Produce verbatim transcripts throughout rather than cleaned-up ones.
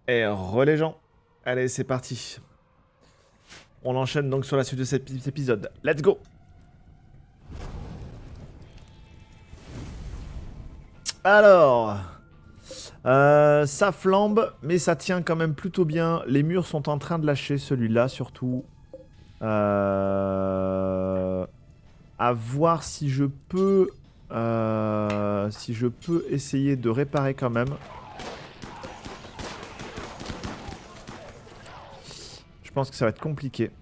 Et re les gens. Allez, c'est parti. On enchaîne donc sur la suite de cet épisode. Let's go. Alors, euh, ça flambe, mais ça tient quand même plutôt bien. Les murs sont en train de lâcher, celui-là surtout. Euh, à voir si je peux, euh, si je peux essayer de réparer quand même. Je pense que ça va être compliqué.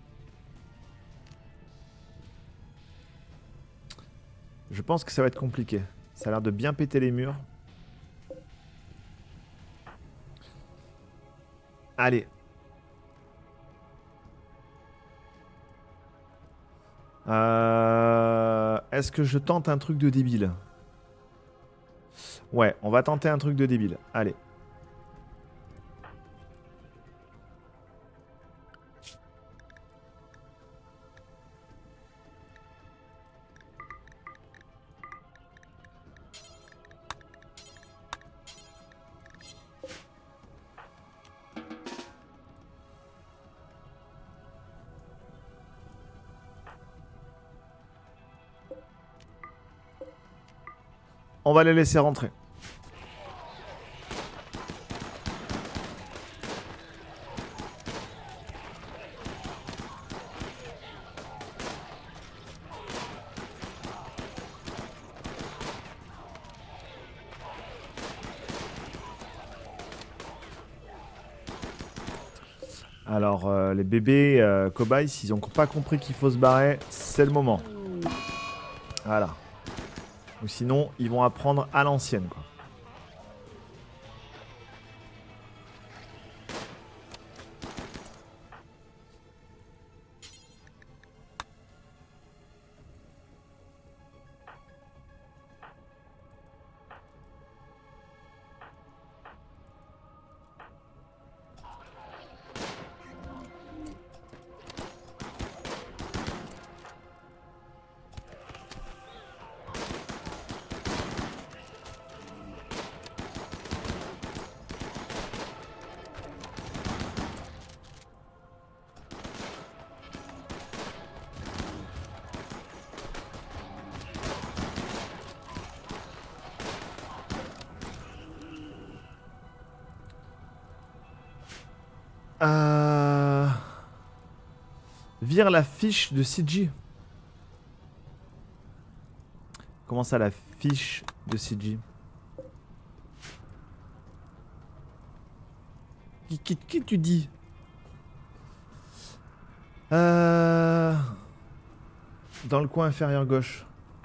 Je pense que ça va être compliqué. Ça a l'air de bien péter les murs. Allez. Euh... Est-ce que je tente un truc de débile? Ouais, on va tenter un truc de débile. Allez. On va les laisser rentrer. Alors, euh, les bébés euh, cobayes, s'ils n'ont pas compris qu'il faut se barrer, c'est le moment. Voilà. Ou sinon, ils vont apprendre à l'ancienne, quoi. Euh... Vire la fiche de C G. Comment ça, la fiche de C G? Qui, qui, qui tu dis? Euh... Dans le coin inférieur gauche.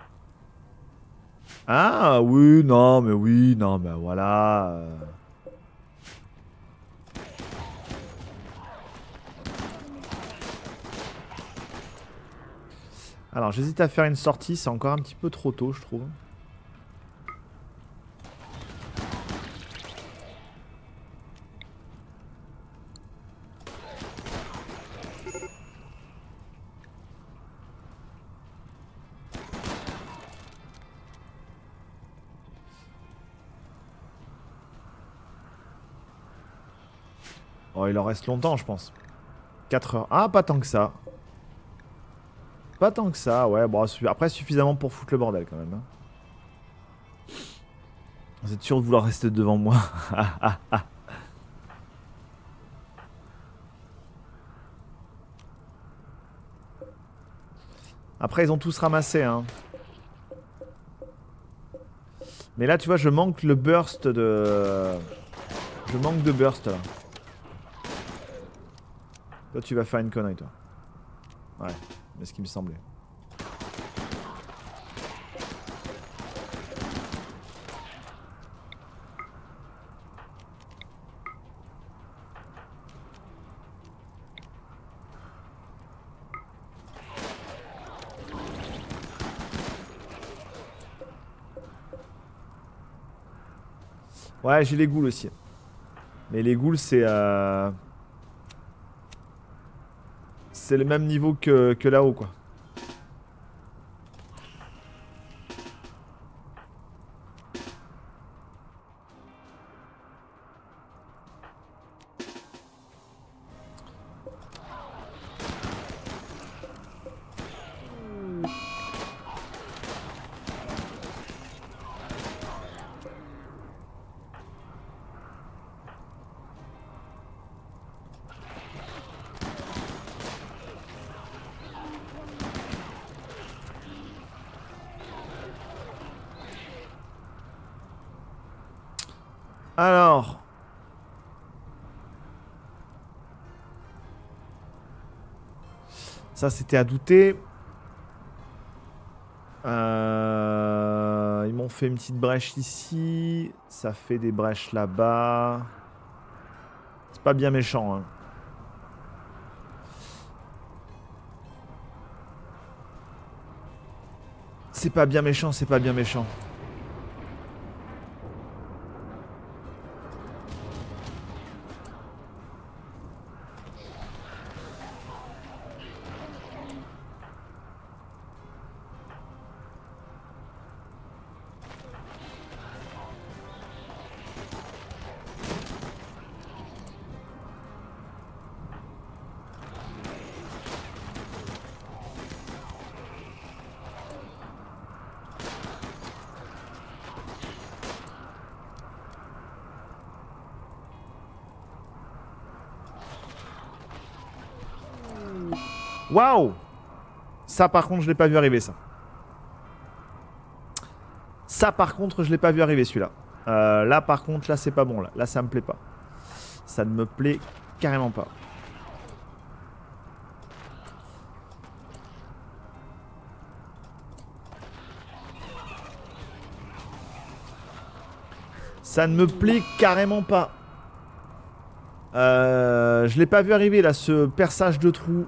Ah oui, non, mais oui, non, mais voilà. euh. Alors, j'hésite à faire une sortie, c'est encore un petit peu trop tôt, je trouve. Oh, il en reste longtemps, je pense. quatre heures. Ah, pas tant que ça. Pas tant que ça, ouais. Bon, après, suffisamment pour foutre le bordel, quand même. hein. Vous êtes sûr de vouloir rester devant moi? Après, ils ont tous ramassé, hein. Mais là, tu vois, je manque le burst de... Je manque de burst, là. Toi, tu vas faire une connerie, toi. Ouais, mais ce qui me semblait. Ouais, j'ai les ghouls aussi. Mais les ghouls, c'est... Euh... C'est le même niveau que, que là-haut, quoi. Alors. Ça, c'était à douter. Euh, ils m'ont fait une petite brèche ici. Ça fait des brèches là-bas. C'est pas bien méchant, hein. C'est pas bien méchant, c'est pas bien méchant. Waouh! Ça par contre je l'ai pas vu arriver ça. Ça par contre je l'ai pas vu arriver celui-là. Euh, là par contre là c'est pas bon là. Là ça me plaît pas. Ça ne me plaît carrément pas. Ça ne me plaît carrément pas. Euh, je l'ai pas vu arriver là ce perçage de trou.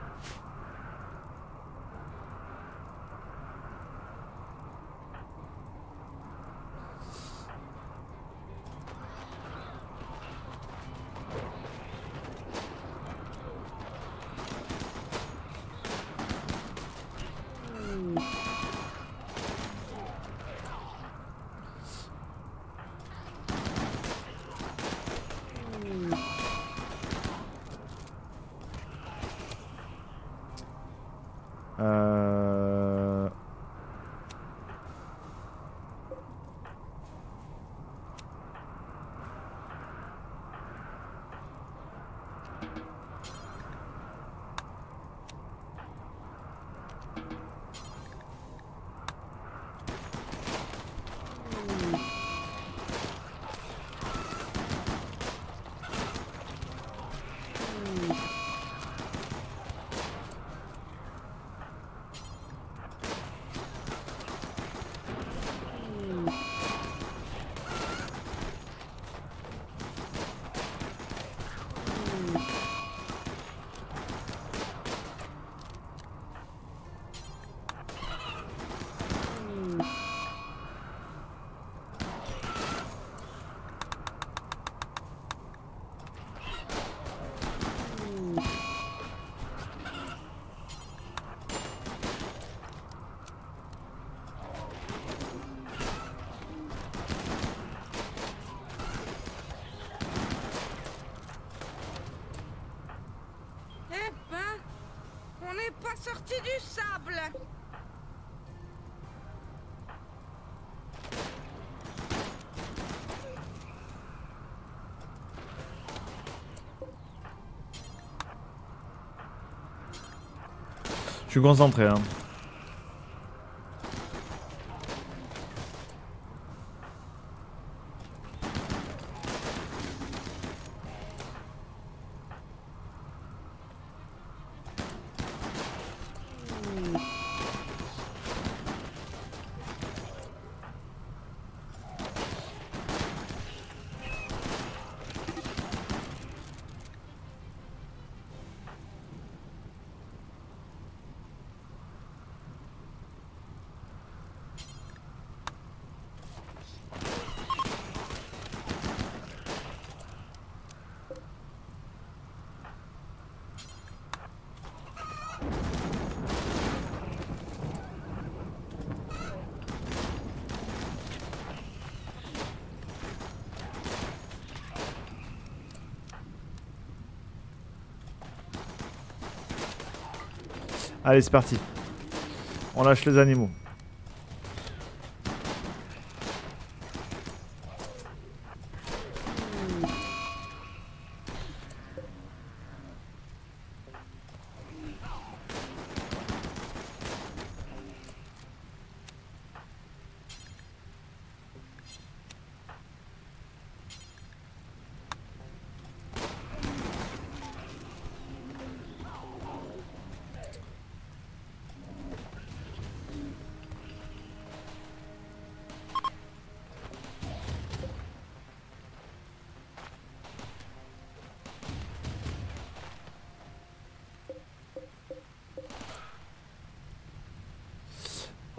Euh... Eh ben, on n'est pas sorti du sable. Je suis concentré hein. Allez, c'est parti. On lâche les animaux.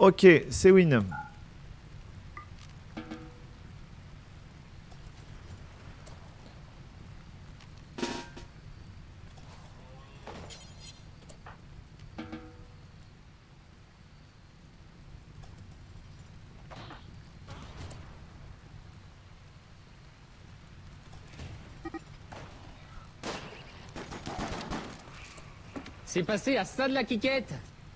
Ok, c'est win. C'est passé à ça de la quiquette.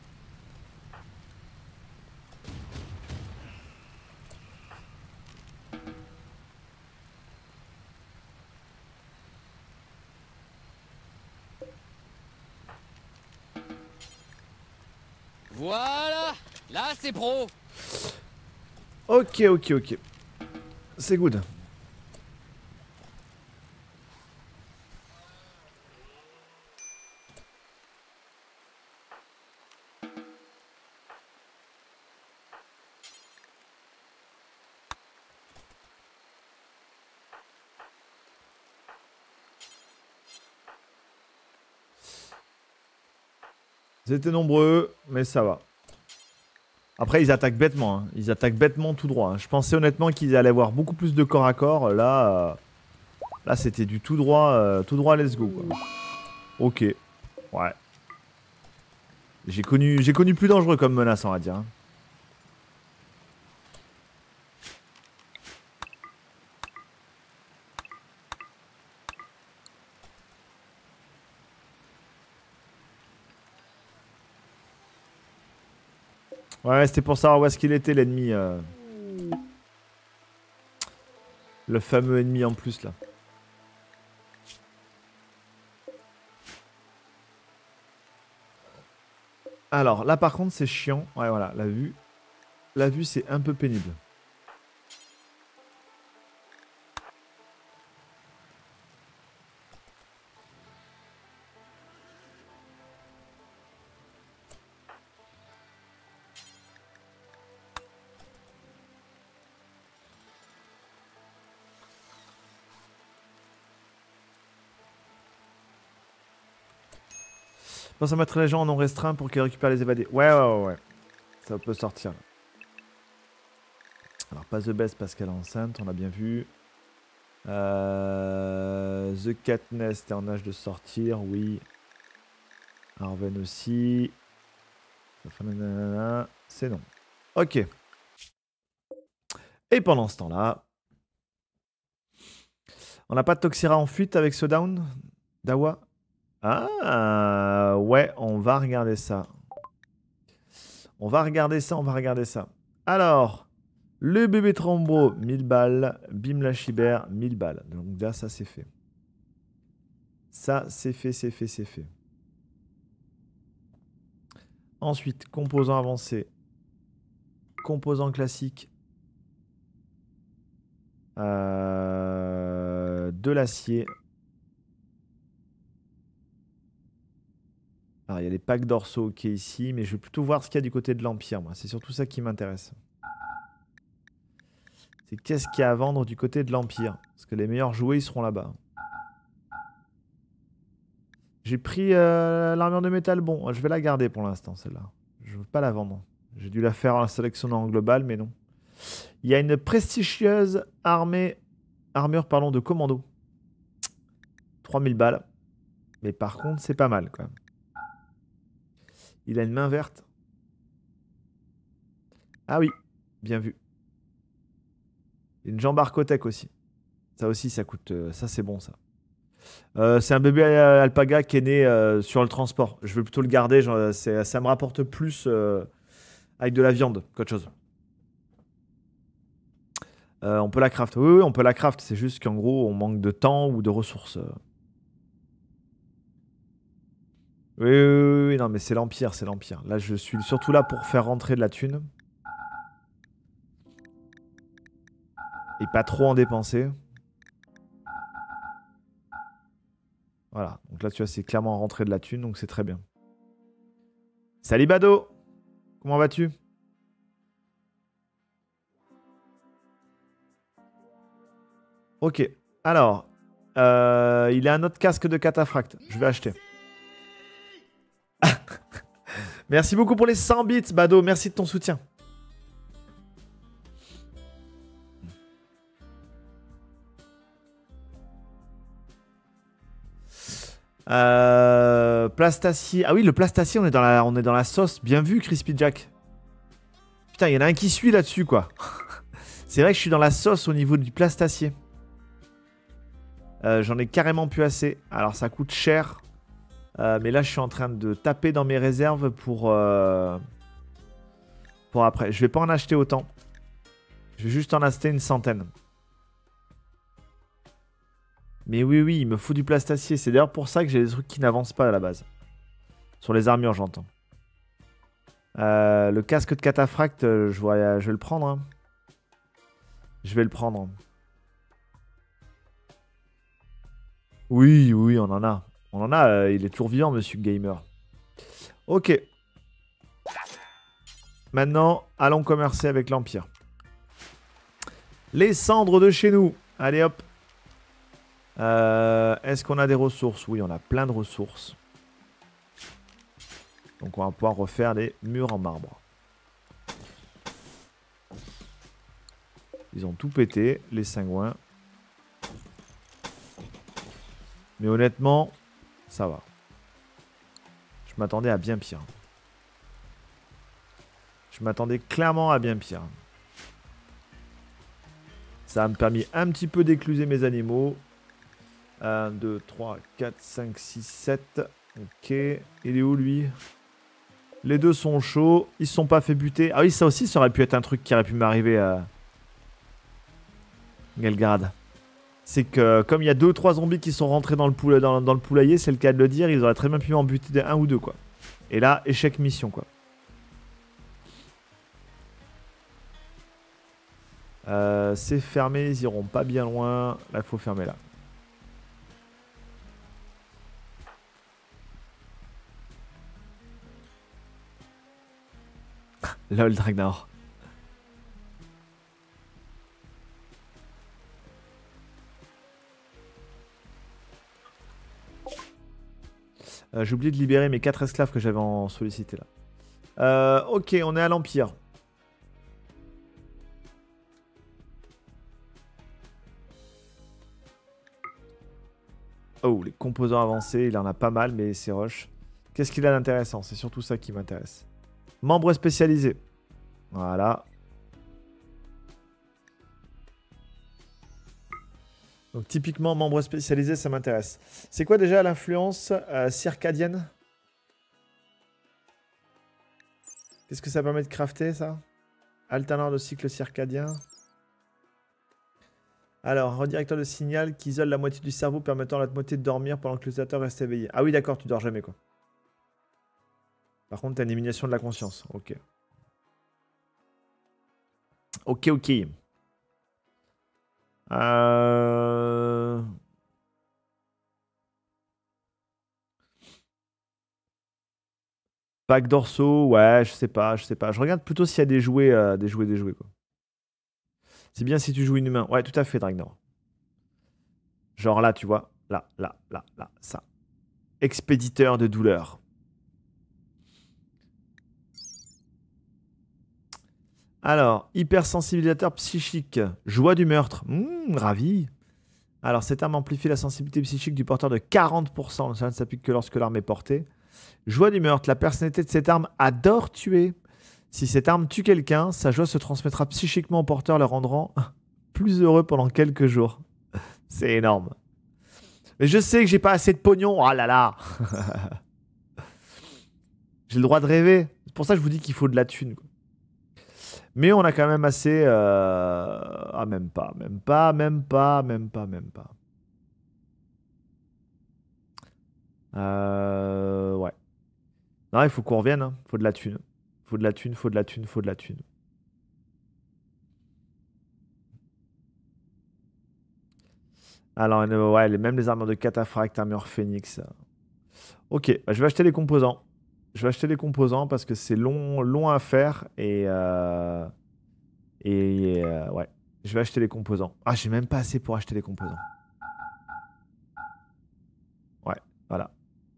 Voilà, là c'est pro. Ok, ok, ok. C'est good. Ils étaient nombreux, mais ça va. Après, ils attaquent bêtement. Hein. Ils attaquent bêtement tout droit. Hein. Je pensais honnêtement qu'ils allaient avoir beaucoup plus de corps à corps. Là, euh, là c'était du tout droit, euh, tout droit, let's go. Quoi. Ok. Ouais. J'ai connu, j'ai connu plus dangereux comme menace, on va dire. Hein. Ouais, c'était pour savoir où est-ce qu'il était l'ennemi. Euh... Le fameux ennemi en plus là. Alors là par contre c'est chiant. Ouais voilà, la vue. La vue c'est un peu pénible. Pense à mettre les gens en non restreint pour qu'ils récupèrent les évadés. Ouais, ouais, ouais, ouais. Ça peut sortir. Alors, pas The Best parce qu'elle est enceinte, on l'a bien vu. Euh, The Katniss est en âge de sortir, oui. Arven aussi. C'est non. Ok. Et pendant ce temps-là, on n'a pas de Toxira en fuite avec ce down Dawa. Ah, ouais, on va regarder ça. On va regarder ça, on va regarder ça. Alors, le bébé Trombo, mille balles. Bim la Chibert, mille balles. Donc là, ça c'est fait. Ça, c'est fait, c'est fait, c'est fait. Ensuite, composant avancé. Composant classique. Euh, de l'acier. Alors, il y a les packs dorsaux, ok, ici, mais je vais plutôt voir ce qu'il y a du côté de l'Empire, moi. C'est surtout ça qui m'intéresse. C'est qu'est-ce qu'il y a à vendre du côté de l'Empire. Parce que les meilleurs jouets, ils seront là-bas. J'ai pris euh, l'armure de métal. Bon, je vais la garder pour l'instant, celle-là. Je ne veux pas la vendre. J'ai dû la faire en sélectionnant en global, mais non. Il y a une prestigieuse armée, armure pardon, de commando. trois mille balles. Mais par contre, c'est pas mal, quand même. Il a une main verte. Ah oui, bien vu. Une jambe arcotech aussi. Ça aussi, ça coûte... Euh, ça, c'est bon, ça. Euh, c'est un bébé alpaga qui est né euh, sur le transport. Je veux plutôt le garder. Genre, ça me rapporte plus euh, avec de la viande qu'autre chose. Euh, on peut la craft. Oui, oui, on peut la craft. C'est juste qu'en gros, on manque de temps ou de ressources. Oui, oui, oui, oui, non, mais c'est l'Empire, c'est l'Empire. Là, je suis surtout là pour faire rentrer de la thune. Et pas trop en dépenser. Voilà. Donc là, tu vois, c'est clairement rentrer de la thune, donc c'est très bien. Salut Bado! Comment vas-tu? Ok. Alors, euh, il a un autre casque de cataphracte. Je vais acheter. Merci beaucoup pour les cent bits, Bado. Merci de ton soutien. Euh, Plastacier. Ah oui, le Plastacier, on est dans la, on est dans la sauce. Bien vu, Crispy Jack. Putain, il y en a un qui suit là-dessus, quoi. C'est vrai que je suis dans la sauce au niveau du Plastacier. Euh, J'en ai carrément plus assez. Alors, ça coûte cher. Euh, mais là, je suis en train de taper dans mes réserves pour... Euh, pour après. Je vais pas en acheter autant. Je vais juste en acheter une centaine. Mais oui, oui, il me faut du Plastacier. C'est d'ailleurs pour ça que j'ai des trucs qui n'avancent pas à la base. Sur les armures, j'entends. Euh, le casque de cataphracte, je, vois, je vais le prendre. Hein. Je vais le prendre. Oui, oui, on en a. On en a, euh, il est toujours vivant, monsieur Gamer. Ok. Maintenant, allons commercer avec l'Empire. Les cendres de chez nous. Allez, hop. Euh, Est-ce qu'on a des ressources? Oui, on a plein de ressources. Donc on va pouvoir refaire des murs en marbre. Ils ont tout pété, les cingouins. Mais honnêtement, ça va. Je m'attendais à bien pire. Je m'attendais clairement à bien pire. Ça m'a permis un petit peu d'écluser mes animaux. un, deux, trois, quatre, cinq, six, sept. Ok. Il est où lui? Les deux sont chauds. Ils se sont pas fait buter. Ah oui, ça aussi, ça aurait pu être un truc qui aurait pu m'arriver à Gelgarad. C'est que comme il y a deux ou trois zombies qui sont rentrés dans le, poula dans, dans le poulailler, c'est le cas de le dire, ils auraient très bien pu en buter un ou deux, quoi. Et là, échec mission, quoi. Euh, c'est fermé, ils iront pas bien loin. Là, il faut fermer là. Lol, Dragnor. Euh, J'ai oublié de libérer mes quatre esclaves que j'avais en sollicité là. Euh, ok, on est à l'Empire. Oh, les composants avancés, il en a pas mal, mais c'est rush. Qu'est-ce qu'il a d'intéressant? C'est surtout ça qui m'intéresse. Membre spécialisé. Voilà. Donc typiquement, membre spécialisé, ça m'intéresse. C'est quoi déjà l'influence euh, circadienne? Qu'est-ce que ça permet de crafter, ça? Alternant de cycle circadien. Alors, un redirecteur de signal qui isole la moitié du cerveau permettant à la moitié de dormir pendant que l'utilisateur reste éveillé. Ah oui, d'accord, tu dors jamais, quoi. Par contre, t'as une élimination de la conscience. Ok. Ok, ok. Euh... Pack dorsaux, ouais, je sais pas, je sais pas. Je regarde plutôt s'il y a des jouets, euh, des jouets, des jouets, quoi. C'est bien si tu joues une humain. Ouais, tout à fait, Dragnor. Genre là, tu vois. Là, là, là, là, ça. Expéditeur de douleur. Alors, hypersensibilisateur psychique. Joie du meurtre. Mmh, ravi. Alors, cette arme amplifie la sensibilité psychique du porteur de quarante pour cent. Ça ne s'applique que lorsque l'arme est portée. Joie du meurtre. La personnalité de cette arme adore tuer. Si cette arme tue quelqu'un, sa joie se transmettra psychiquement au porteur, le rendant plus heureux pendant quelques jours. C'est énorme. Mais je sais que j'ai pas assez de pognon. Oh là là. J'ai le droit de rêver. C'est pour ça que je vous dis qu'il faut de la thune, quoi. Mais on a quand même assez... Euh... Ah, même pas, même pas, même pas, même pas, même pas. Euh... Ouais. Non, il faut qu'on revienne. Hein. Faut de la thune. Faut de la thune, faut de la thune, faut de la thune. Alors, euh, ouais, les, même les armures de cataphracte, armure phénix. Ok, bah, je vais acheter les composants. Je vais acheter les composants parce que c'est long, long à faire et... Euh... Et euh, ouais, je vais acheter les composants. Ah, j'ai même pas assez pour acheter les composants. Ouais, voilà.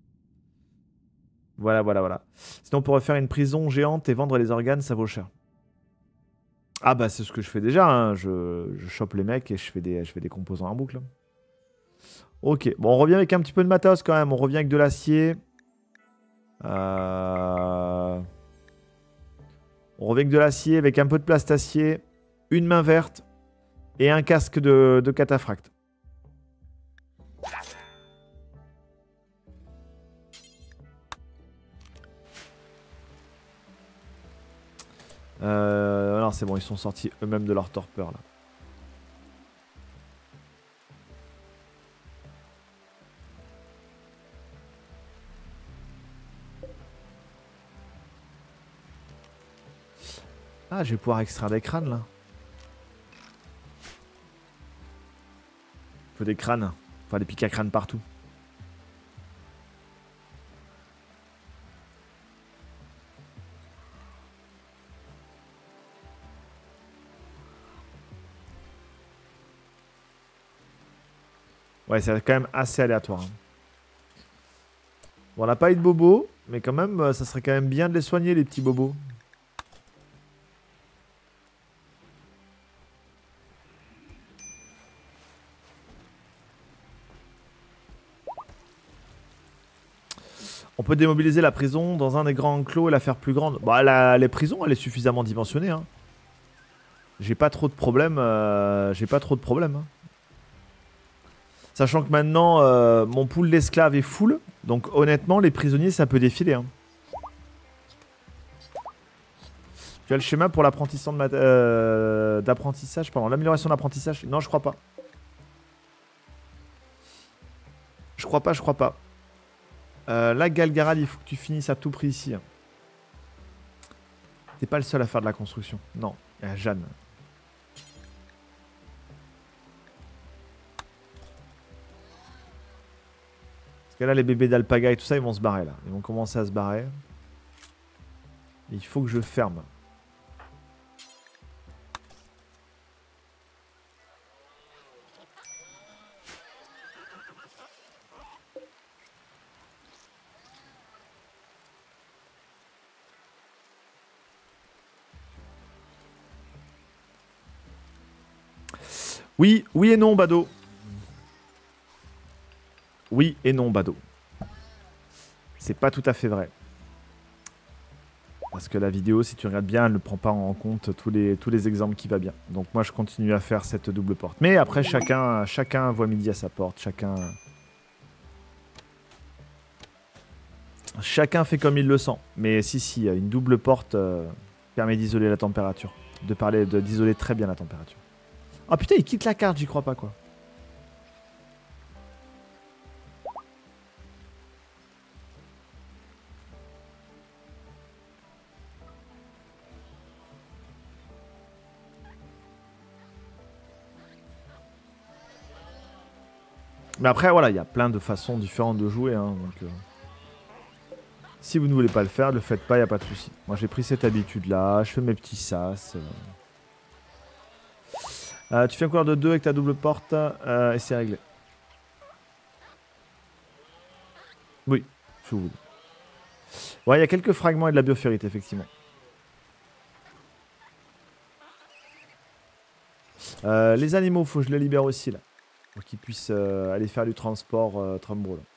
Voilà, voilà, voilà. Sinon, on pourrait faire une prison géante et vendre les organes, ça vaut cher. Ah bah, c'est ce que je fais déjà. Hein. Je, je chope les mecs et je fais des, je fais des composants en boucle. Ok, bon, on revient avec un petit peu de matos quand même. On revient avec de l'acier. Euh... On revient avec de l'acier, avec un peu de plastacier, une main verte et un casque de, de cataphracte. Euh, non, c'est bon, ils sont sortis eux-mêmes de leur torpeur là. Ah, je vais pouvoir extraire des crânes là. Faut des crânes. Faut des pics à crâne partout. Ouais, c'est quand même assez aléatoire. Hein. Bon, on n'a pas eu de bobos, mais quand même, ça serait quand même bien de les soigner, les petits bobos. On peut démobiliser la prison dans un des grands enclos et la faire plus grande. Bah, la, les prisons, elle est suffisamment dimensionnée. Hein. J'ai pas trop de problèmes. Euh, J'ai pas trop de problèmes. Hein. Sachant que maintenant, euh, mon pool d'esclaves est full. Donc honnêtement, les prisonniers, ça peut défiler. Hein. Tu as le schéma pour l'apprentissage de euh, d'apprentissage, pardon, l'amélioration d'apprentissage? Non, je crois pas. Je crois pas, je crois pas. Euh, là, Galgarad, il faut que tu finisses à tout prix ici. Hein. T'es pas le seul à faire de la construction. Non, il y a Jeanne. Parce que là, les bébés d'alpaga et tout ça, ils vont se barrer là. Ils vont commencer à se barrer. Et il faut que je ferme. Oui, oui et non, Bado. Oui et non, Bado. C'est pas tout à fait vrai. Parce que la vidéo, si tu regardes bien, elle ne prend pas en compte tous les, tous les exemples qui va bien. Donc moi, je continue à faire cette double porte. Mais après, chacun, chacun voit midi à sa porte. Chacun... Chacun fait comme il le sent. Mais si, si, une double porte euh, permet d'isoler la température. De parler, de, d'isoler très bien la température. Ah putain, il quitte la carte, j'y crois pas, quoi. Mais après, voilà, il y a plein de façons différentes de jouer. Hein, donc, euh, si vous ne voulez pas le faire, ne le faites pas, il n'y a pas de souci. Moi, j'ai pris cette habitude-là. Je fais mes petits sas. Euh... Euh, tu fais un couleur de deux avec ta double porte. Euh, et c'est réglé. Oui, si vous voulez. Ouais, il y a quelques fragments et de la bioférite, effectivement. Euh, les animaux, faut que je les libère aussi, là. Pour qu'ils puissent euh, aller faire du transport euh, Trumbro, là.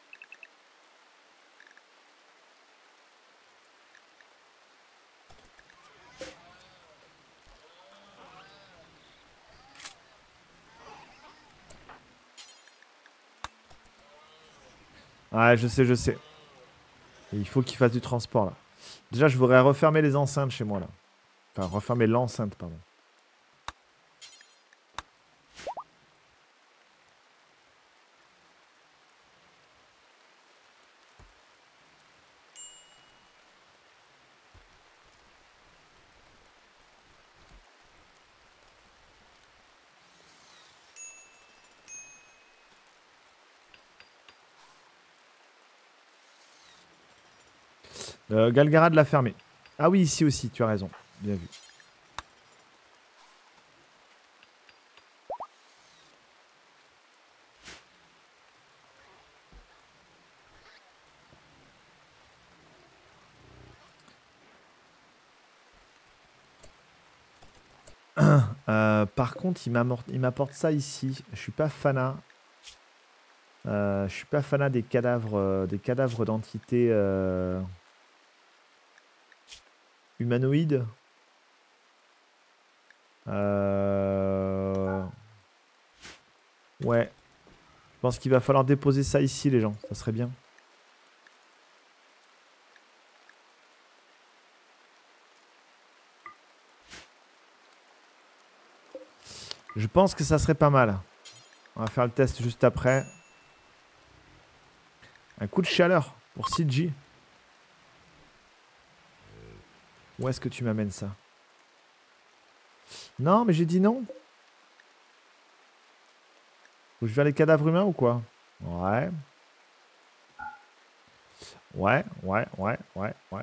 Ouais, je sais, je sais. Et il faut qu'ils fassent du transport, là. Déjà, je voudrais refermer les enceintes chez moi, là. Enfin, refermer l'enceinte, pardon. Euh, Galgarad l'a fermé. Ah oui, ici aussi, tu as raison. Bien vu. Euh, par contre, il m'apporte ça ici. Je suis pas fanat. Euh, je suis pas fanat des cadavres, euh, des cadavres d'entités euh, humanoïdes. Euh... Ouais. Je pense qu'il va falloir déposer ça ici, les gens. Ça serait bien. Je pense que ça serait pas mal. On va faire le test juste après. Un coup de chaleur pour C G. Où est-ce que tu m'amènes ça? Non, mais j'ai dit non. Faut que je vers les cadavres humains ou quoi? Ouais. Ouais, ouais, ouais, ouais, ouais.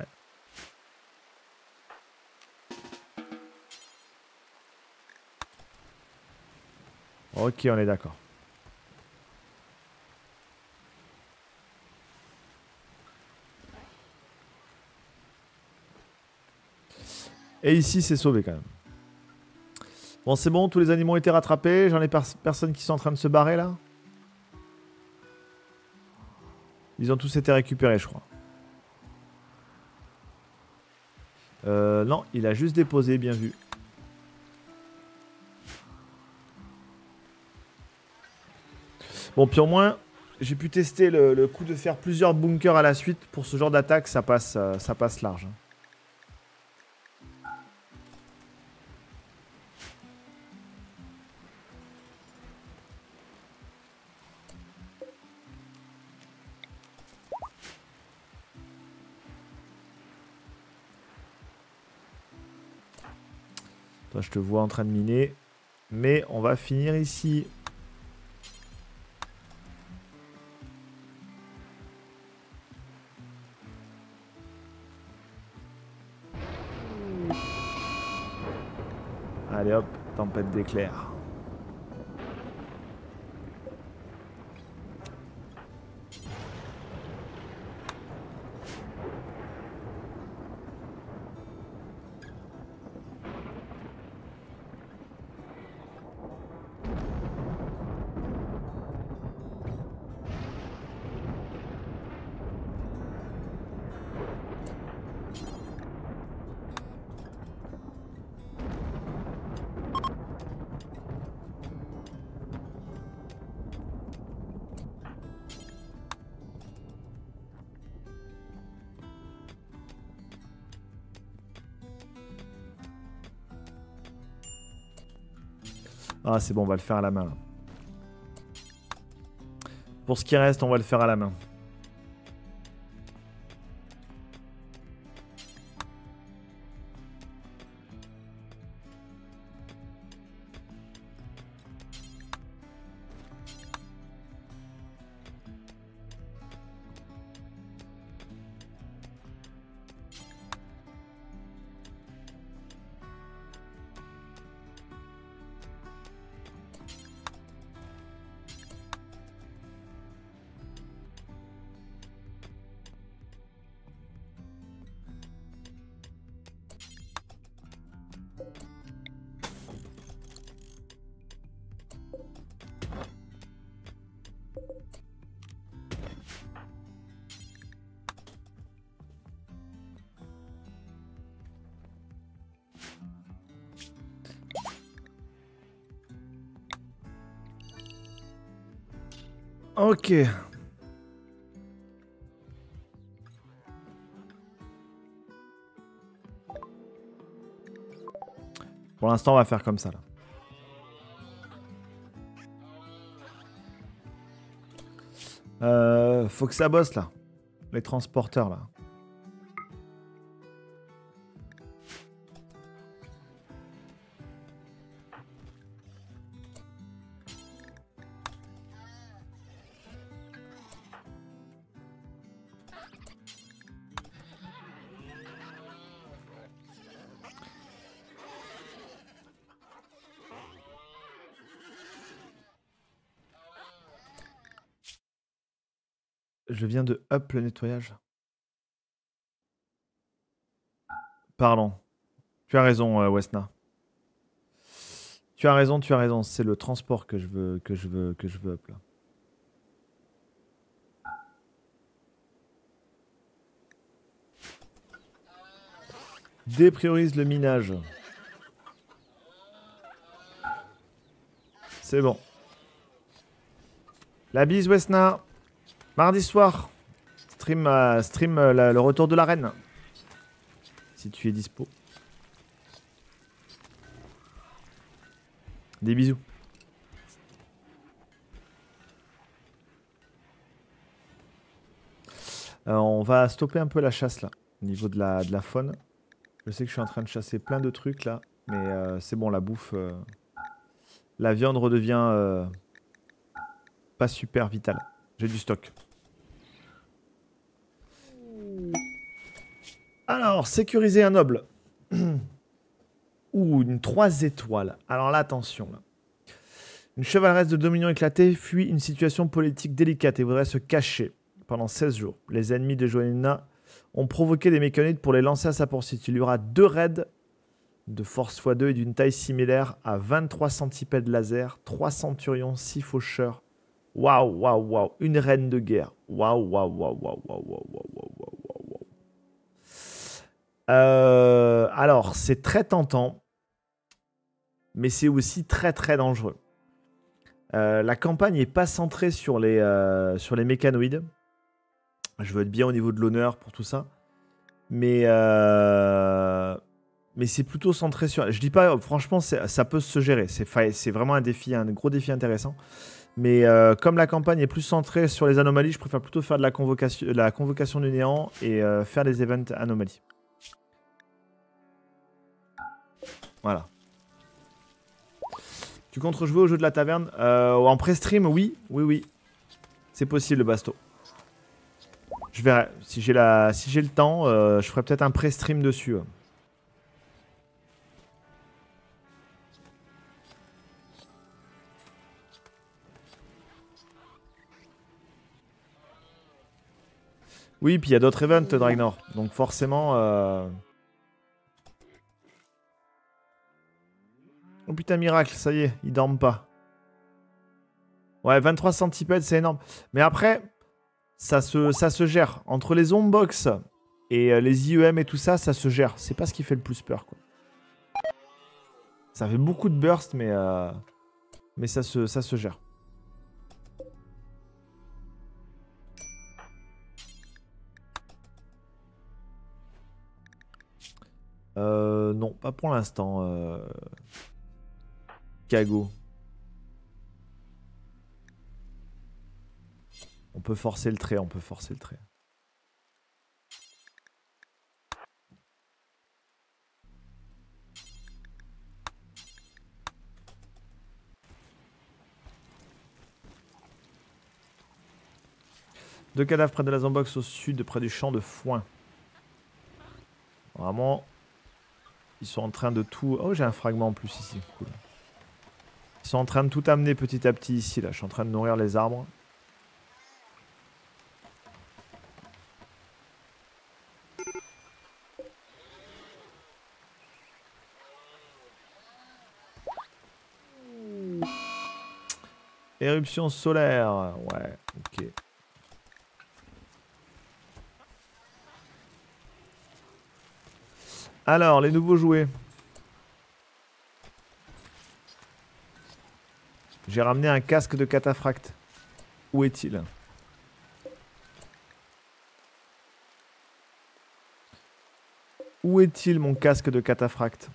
Ok, on est d'accord. Et ici, c'est sauvé quand même. Bon, c'est bon, tous les animaux ont été rattrapés. J'en ai pers personne qui sont en train de se barrer là. Ils ont tous été récupérés, je crois. Euh, non, il a juste déposé, bien vu. Bon, puis au moins, j'ai pu tester le, le coup de faire plusieurs bunkers à la suite. Pour ce genre d'attaque, ça passe, euh, ça passe large. Toi, je te vois en train de miner. Mais on va finir ici. Allez hop, tempête d'éclairs. Ah, c'est bon, on va le faire à la main. Pour ce qui reste, on va le faire à la main. Ok. Pour l'instant, on va faire comme ça, là. Euh, faut que ça bosse, là. Les transporteurs, là. Je viens de up le nettoyage. Pardon. Tu as raison, euh, Wesna. Tu as raison, tu as raison. C'est le transport que je veux, que je veux, que je veux up là. Dépriorise le minage. C'est bon. La bise, Wesna. Mardi soir. Stream, euh, stream euh, la, le retour de la reine. Si tu es dispo. Des bisous. Euh, on va stopper un peu la chasse là, au niveau de la, de la faune. Je sais que je suis en train de chasser plein de trucs là, mais euh, c'est bon, la bouffe, euh, la viande redevient euh, pas super vitale. J'ai du stock. Alors, sécuriser un noble. Ouh, une trois étoiles. Alors là, attention là. Une chevaleresse de dominion éclatée fuit une situation politique délicate et voudrait se cacher. Pendant seize jours, les ennemis de Joanna ont provoqué des mécanites pour les lancer à sa poursuite. Il y aura deux raids de force fois deux et d'une taille similaire à vingt-trois centipèdes laser, trois centurions, six faucheurs. Waouh, waouh, waouh. Une reine de guerre. Waouh, waouh, waouh, waouh, waouh, waouh, waouh, waouh, waouh. Euh, alors, c'est très tentant, mais c'est aussi très, très dangereux. Euh, la campagne n'est pas centrée sur les, euh, sur les mécanoïdes. Je veux être bien au niveau de l'honneur pour tout ça. Mais, euh... mais c'est plutôt centré sur... Je dis pas, franchement, ça peut se gérer. C'est vraiment un défi, un gros défi intéressant. Mais euh, comme la campagne est plus centrée sur les anomalies, je préfère plutôt faire de la convocation, la convocation du néant et euh, faire des events anomalies. Voilà. Tu comptes rejouer au jeu de la taverne euh, en pré-stream? Oui, oui, oui. C'est possible, le Basto. Je verrai. Si j'ai la... si j'ai le temps, euh, je ferai peut-être un pré-stream dessus. Ouais. Oui, puis il y a d'autres events, Dragnor. Donc forcément... Euh... Oh putain, miracle, ça y est, ils dorment pas. Ouais, vingt-trois centipèdes, c'est énorme. Mais après, ça se, ça se gère. Entre les zombox et euh, les I E M et tout ça, ça se gère. C'est pas ce qui fait le plus peur, quoi. Ça fait beaucoup de burst, mais, euh, mais ça, se, ça se gère. Euh, non, pas pour l'instant. Euh... Cago. On peut forcer le trait, on peut forcer le trait. Deux cadavres près de la zombox au sud, près du champ de foin. Vraiment, ils sont en train de tout... Oh, j'ai un fragment en plus ici, cool. Ils sont en train de tout amener petit à petit ici, là. Je suis en train de nourrir les arbres. Éruption solaire. Ouais, ok. Alors, les nouveaux jouets. J'ai ramené un casque de cataphracte. Où est-il? Où est-il mon casque de cataphracte?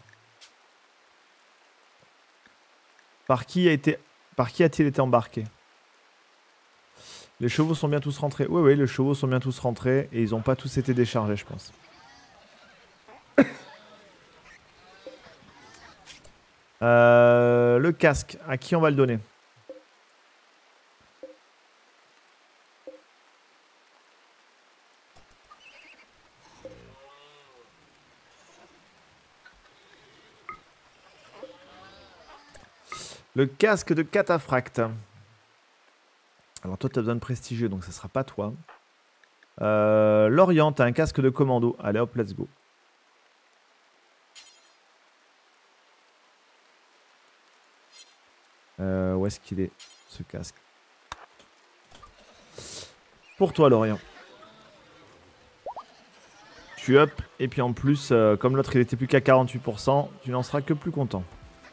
Par qui a été... Par qui a-t-il été embarqué? Les chevaux sont bien tous rentrés. Oui, oui, les chevaux sont bien tous rentrés et ils n'ont pas tous été déchargés, je pense. euh, le casque, à qui on va le donner? Le casque de cataphracte. Alors toi, tu as besoin de prestigieux, donc ça sera pas toi. Euh, Lorient, tu as un casque de commando. Allez hop, let's go. Euh, où est-ce qu'il est, ce casque? Pour toi, Lorient. tu up. Et puis en plus, euh, comme l'autre il était plus qu'à quarante-huit pour cent, tu n'en seras que plus content.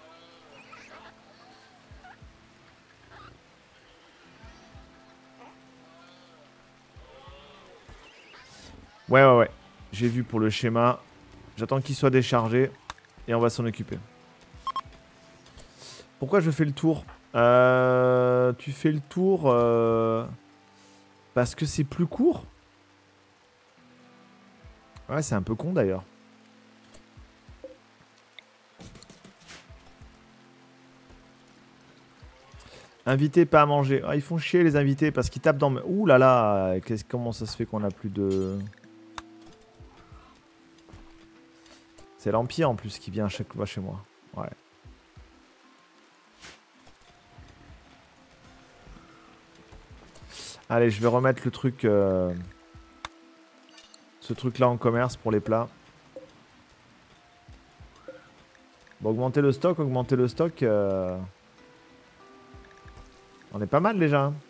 Ouais, ouais, ouais. J'ai vu pour le schéma. J'attends qu'il soit déchargé. Et on va s'en occuper. Pourquoi je fais le tour euh, Tu fais le tour euh, parce que c'est plus court. Ouais, c'est un peu con d'ailleurs. Invités pas à manger. Ah, ils font chier les invités parce qu'ils tapent dans... Ouh là là, comment ça se fait qu'on a plus de... C'est l'Empire en plus qui vient à chaque fois chez moi. Ouais. Allez, je vais remettre le truc... Euh... Ce truc là en commerce pour les plats. Bon, augmenter le stock, augmenter le stock... Euh... On est pas mal déjà. Hein.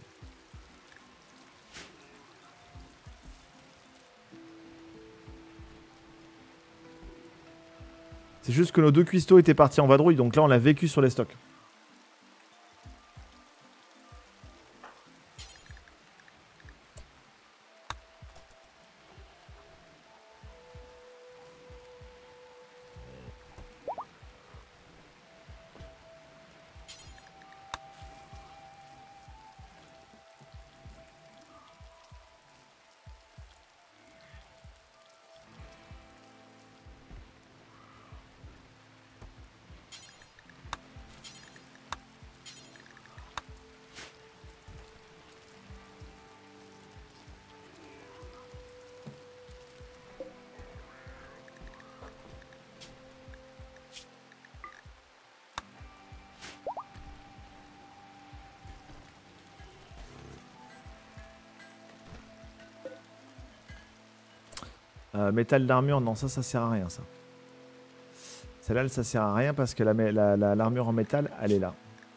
C'est juste que nos deux cuistots étaient partis en vadrouille, donc là on l'a vécu sur les stocks. Euh, métal d'armure, non, ça, ça sert à rien, ça. Celle-là, ça sert à rien parce que l'armure la, la, la, en métal, elle est là.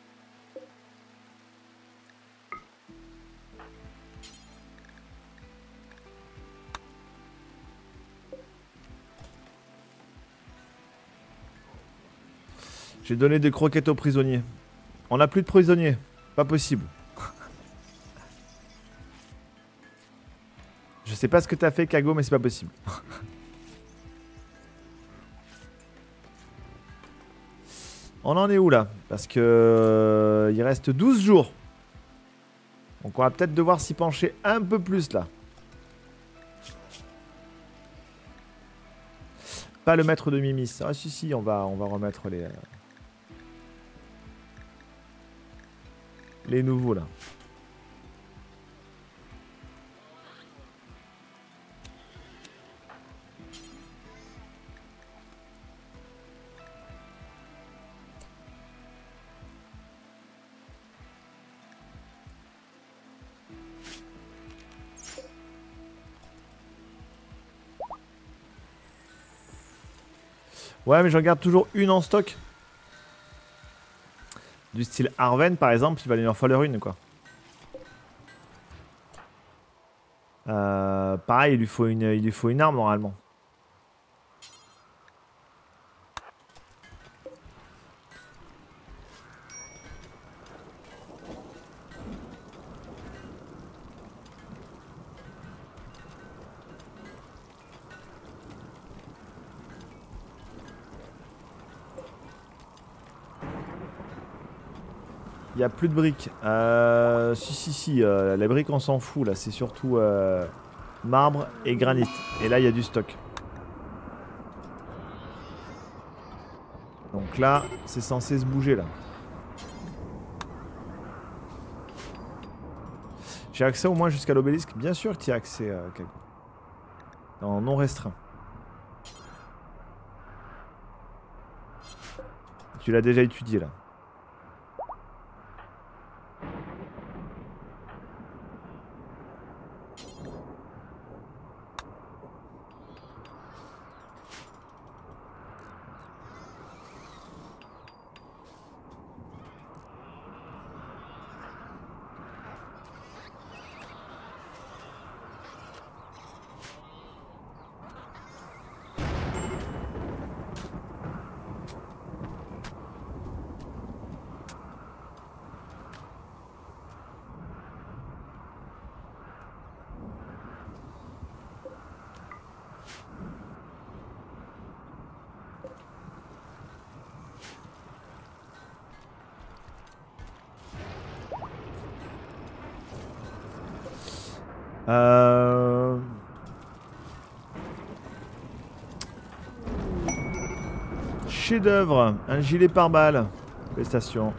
J'ai donné des croquettes aux prisonniers. On n'a plus de prisonniers. Pas possible. Je sais pas ce que t'as fait, Kago, mais c'est pas possible. On en est où là? Parce que euh, il reste douze jours. Donc on va peut-être devoir s'y pencher un peu plus là. Pas le maître de Mimis. Ah si si, on va, on va remettre les... Euh, les nouveaux là. Ouais, mais j'en garde toujours une en stock. Du style Arven, par exemple, il va lui en falloir une, quoi. Euh, pareil, il lui faut une, il lui faut une arme, normalement. Il n'y a plus de briques. Euh, si, si, si. Euh, les briques, on s'en fout. Là, c'est surtout euh, marbre et granit. Et là, il y a du stock. Donc là, c'est censé se bouger, là. J'ai accès au moins jusqu'à l'obélisque. Bien sûr que tu y as accès, euh, Kago. En non restreint. Tu l'as déjà étudié, là. Euh... Chef-d'œuvre, un gilet pare-balles. Prestation.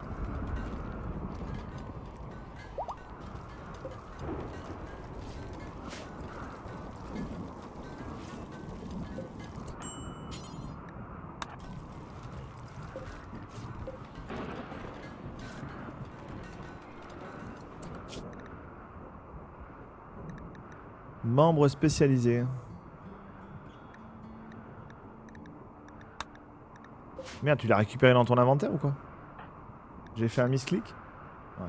Membre spécialisé. Merde, tu l'as récupéré dans ton inventaire ou quoi? J'ai fait un misclick? Ouais.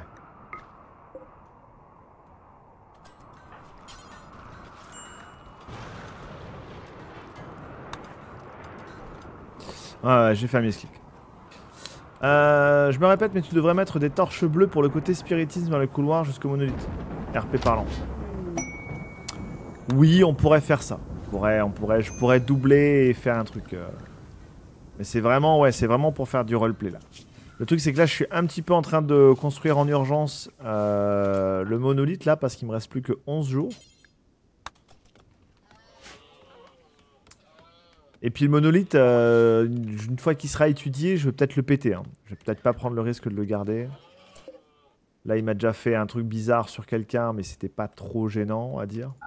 Ouais, ouais, j'ai fait un misclick. Euh, je me répète, mais tu devrais mettre des torches bleues pour le côté spiritisme dans le couloir jusqu'au monolithe. R P parlant. Oui, on pourrait faire ça. On pourrait, on pourrait, je pourrais doubler et faire un truc. Euh... Mais c'est vraiment, ouais, c'est vraiment pour faire du roleplay là. Le truc, c'est que là, je suis un petit peu en train de construire en urgence euh, le monolithe là, parce qu'il me reste plus que onze jours. Et puis le monolithe, euh, une fois qu'il sera étudié, je vais peut-être le péter. Hein. Je vais peut-être pas prendre le risque de le garder. Là, il m'a déjà fait un truc bizarre sur quelqu'un, mais c'était pas trop gênant, à dire.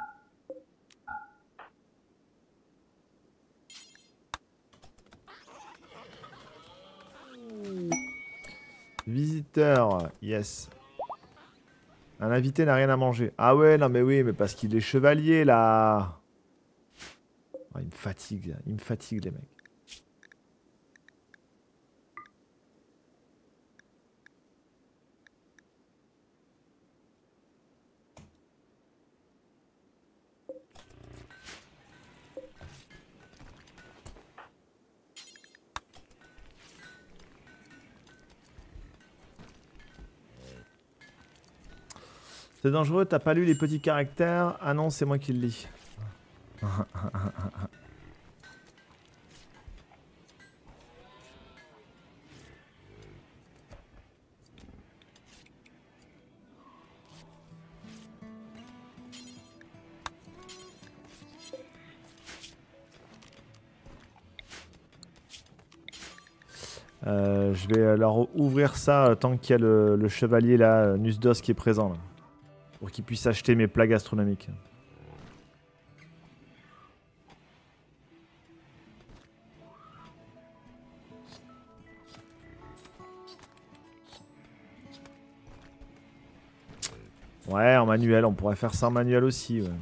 Visiteur, yes. Un invité n'a rien à manger. Ah ouais, non mais oui, mais parce qu'il est chevalier, là. Oh, il me fatigue, il me fatigue, les mecs. C'est dangereux, t'as pas lu les petits caractères? Ah non, c'est moi qui le lis. Euh, je vais leur ouvrir ça euh, tant qu'il y a le, le chevalier là, Nusdos qui est présent là, pour qu'il puisse acheter mes plats gastronomiques. Ouais, en manuel, on pourrait faire ça en manuel aussi. Ouais.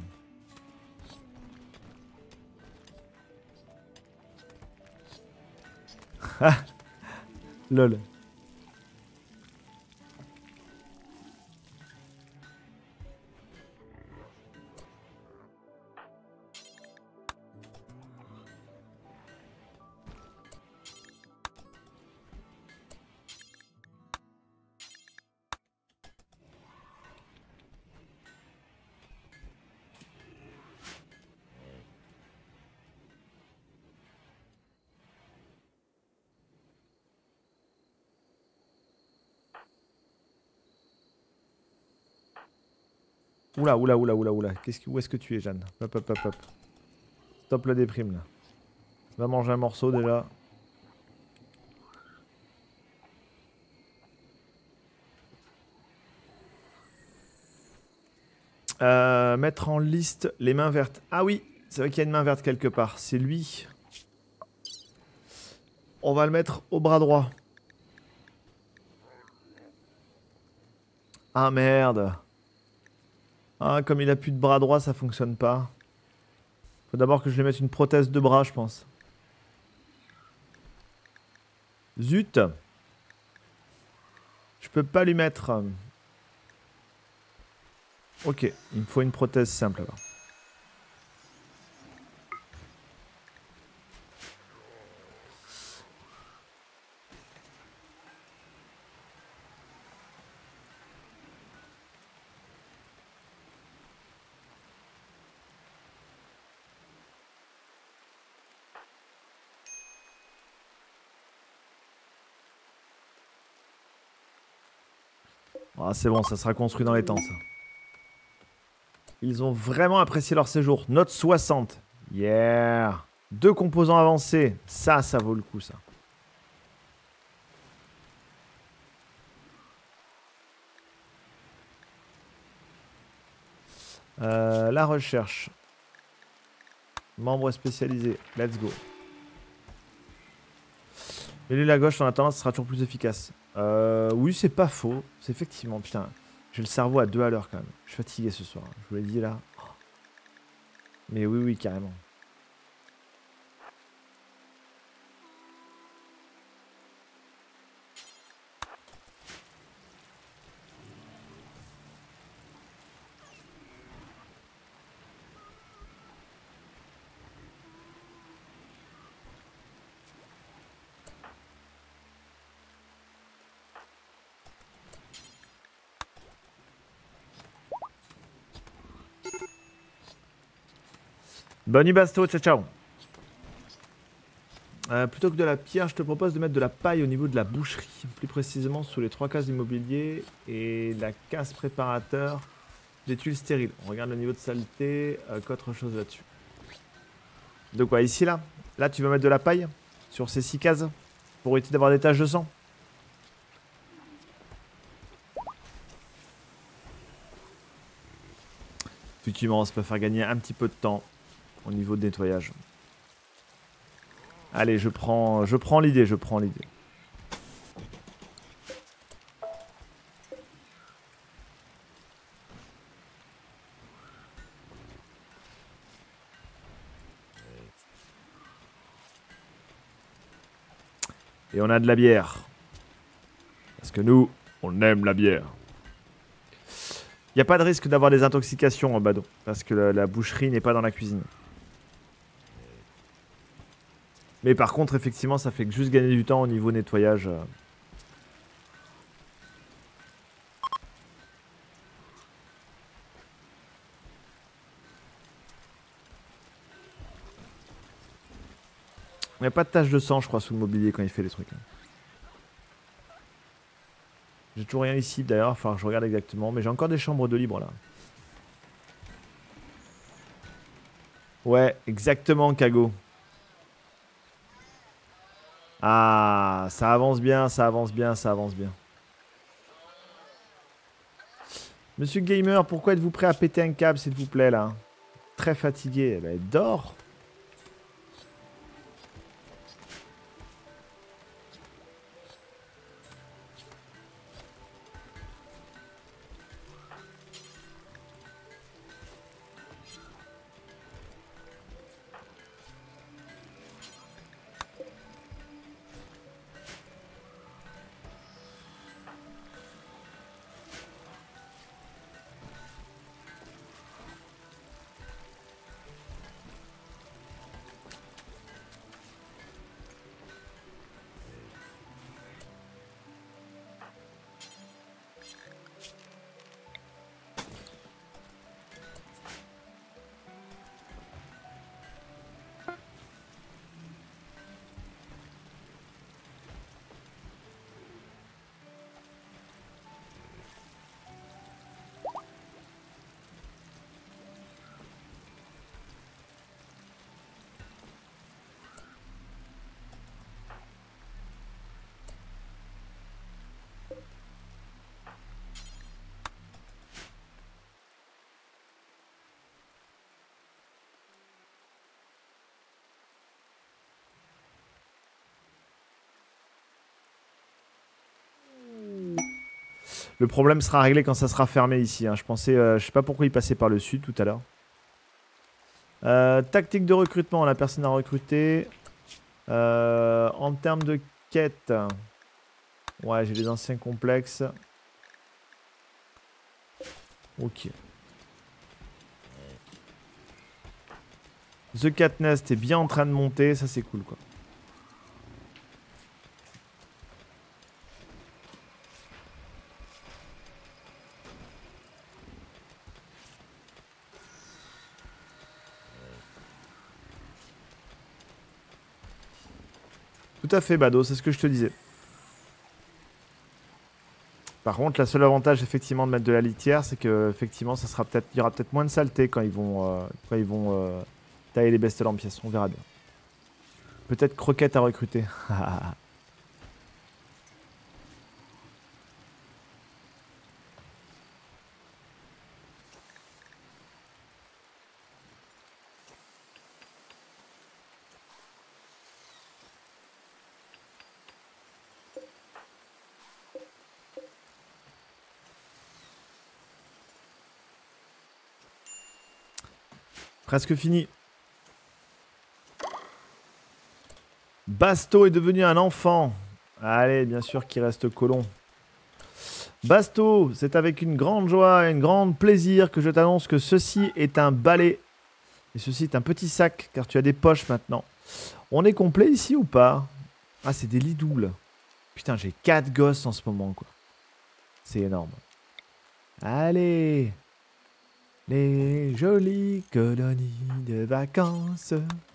Lol. Oula, oula, oula, oula, oula. Qu'est-ce que, où est-ce que tu es, Jeanne? Hop, hop, hop, hop. Stop le déprime, là. Va manger un morceau, déjà. Euh, mettre en liste les mains vertes. Ah oui, c'est vrai qu'il y a une main verte quelque part. C'est lui. On va le mettre au bras droit. Ah merde. Ah, comme il a plus de bras droit, ça fonctionne pas. Faut d'abord que je lui mette une prothèse de bras, je pense. Zut. Je peux pas lui mettre... Ok, il me faut une prothèse simple alors. Ah, c'est bon, ça sera construit dans les temps, ça. Ils ont vraiment apprécié leur séjour. Note soixante. Yeah. Deux composants avancés. Ça, ça vaut le coup, ça. Euh, la recherche. Membre spécialisé. Let's go. L'élu à gauche, en attendant, ce sera toujours plus efficace. Euh, oui, c'est pas faux. C'est effectivement, putain. J'ai le cerveau à deux à l'heure quand même. Je suis fatigué ce soir. Je vous l'ai dit là. Mais oui, oui, carrément. Bonne nuit Basto, ciao ciao. Euh, plutôt que de la pierre, je te propose de mettre de la paille au niveau de la boucherie. Plus précisément sous les trois cases d'immobilier et la case préparateur des tuiles stériles. On regarde le niveau de saleté, euh, qu'autre chose là-dessus. De quoi, ici là? Là tu vas mettre de la paille sur ces six cases pour éviter d'avoir des taches de sang. Effectivement, ça peut faire gagner un petit peu de temps au niveau de nettoyage. Allez, je prends, je prends l'idée, je prends l'idée. Et on a de la bière. Parce que nous, on aime la bière. Il n'y a pas de risque d'avoir des intoxications en badaud. Parce que la, la boucherie n'est pas dans la cuisine. Mais par contre, effectivement, ça fait que juste gagner du temps au niveau nettoyage. Il n'y a pas de tache de sang, je crois, sous le mobilier quand il fait les trucs. J'ai toujours rien ici, d'ailleurs. Enfin, je regarde exactement. Mais j'ai encore des chambres de libre, là. Ouais, exactement, Kago. Ah, ça avance bien, ça avance bien, ça avance bien. Monsieur Gamer, pourquoi êtes-vous prêt à péter un câble, s'il vous plaît, là? Très fatigué. Eh ben, dors. Le problème sera réglé quand ça sera fermé ici. Hein. Je pensais, euh, je sais pas pourquoi il passait par le sud tout à l'heure. Euh, tactique de recrutement, la personne à recruter. Euh, en termes de quête, ouais, j'ai les anciens complexes. Ok. The Cat Nest est bien en train de monter, ça c'est cool quoi. Tout à fait, Bado, c'est ce que je te disais. Par contre, le seul avantage effectivement de mettre de la litière, c'est que effectivement, ça sera peut-être, il y aura peut-être moins de saleté quand ils vont, euh, quand ils vont euh, tailler les bestioles en pièces. On verra bien. Peut-être croquette à recruter. Presque fini. Basto est devenu un enfant. Allez, bien sûr qu'il reste colon. Basto, c'est avec une grande joie et un grand plaisir que je t'annonce que ceci est un balai. Et ceci est un petit sac, car tu as des poches maintenant. On est complet ici ou pas? Ah, c'est des lidoules. Putain, j'ai quatre gosses en ce moment, quoi. C'est énorme. Allez. Les jolies colonies de vacances.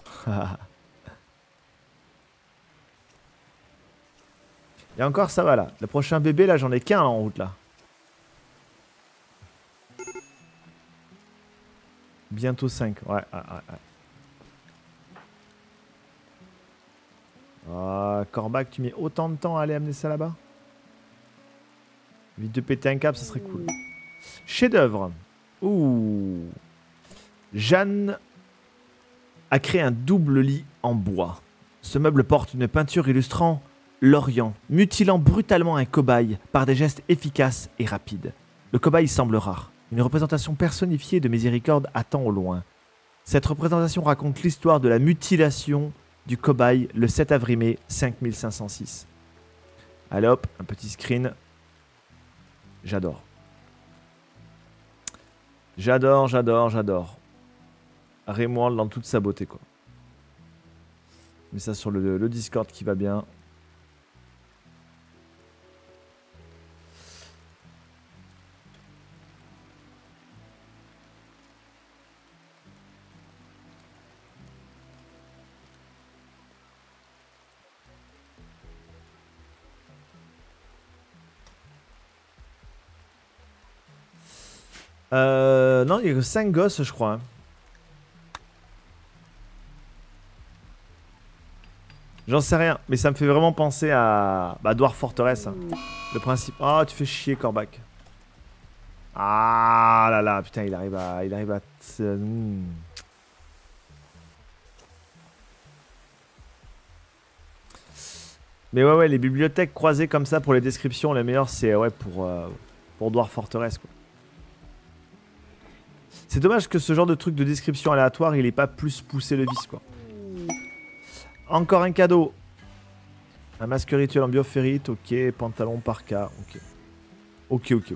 Et encore, ça va là. Le prochain bébé, là, j'en ai qu'un en route, là. Bientôt cinq. Ouais, ouais, ouais. Ah, Corbac, tu mets autant de temps à aller amener ça là-bas? Vite de péter un câble, ça serait cool. Chef-d'œuvre. Ouh. Jeanne a créé un double lit en bois. Ce meuble porte une peinture illustrant l'Orient, mutilant brutalement un cobaye par des gestes efficaces et rapides. Le cobaye semble rare. Une représentation personnifiée de miséricorde attend au loin. Cette représentation raconte l'histoire de la mutilation du cobaye le sept avril cinq mille cinq cent six. Allez hop, un petit screen. J'adore. J'adore, j'adore, j'adore. Rimworld dans toute sa beauté, quoi. Mais ça sur le, le Discord qui va bien. Euh, non, il y a que cinq gosses, je crois. Hein. J'en sais rien, mais ça me fait vraiment penser à bah, Dwarf Fortress. Hein. Le principe. Ah, oh, tu fais chier, Corbac. Ah là là, putain, il arrive à. Il arrive à. Hmm. Mais ouais, ouais, les bibliothèques croisées comme ça pour les descriptions, les meilleures, c'est ouais, pour, euh, pour Dwarf Fortress, quoi. C'est dommage que ce genre de truc de description aléatoire, il ait pas plus poussé le vice, quoi. Encore un cadeau. Un masque rituel en bioferrite, ok. Pantalon parka, ok. Ok, ok, ok.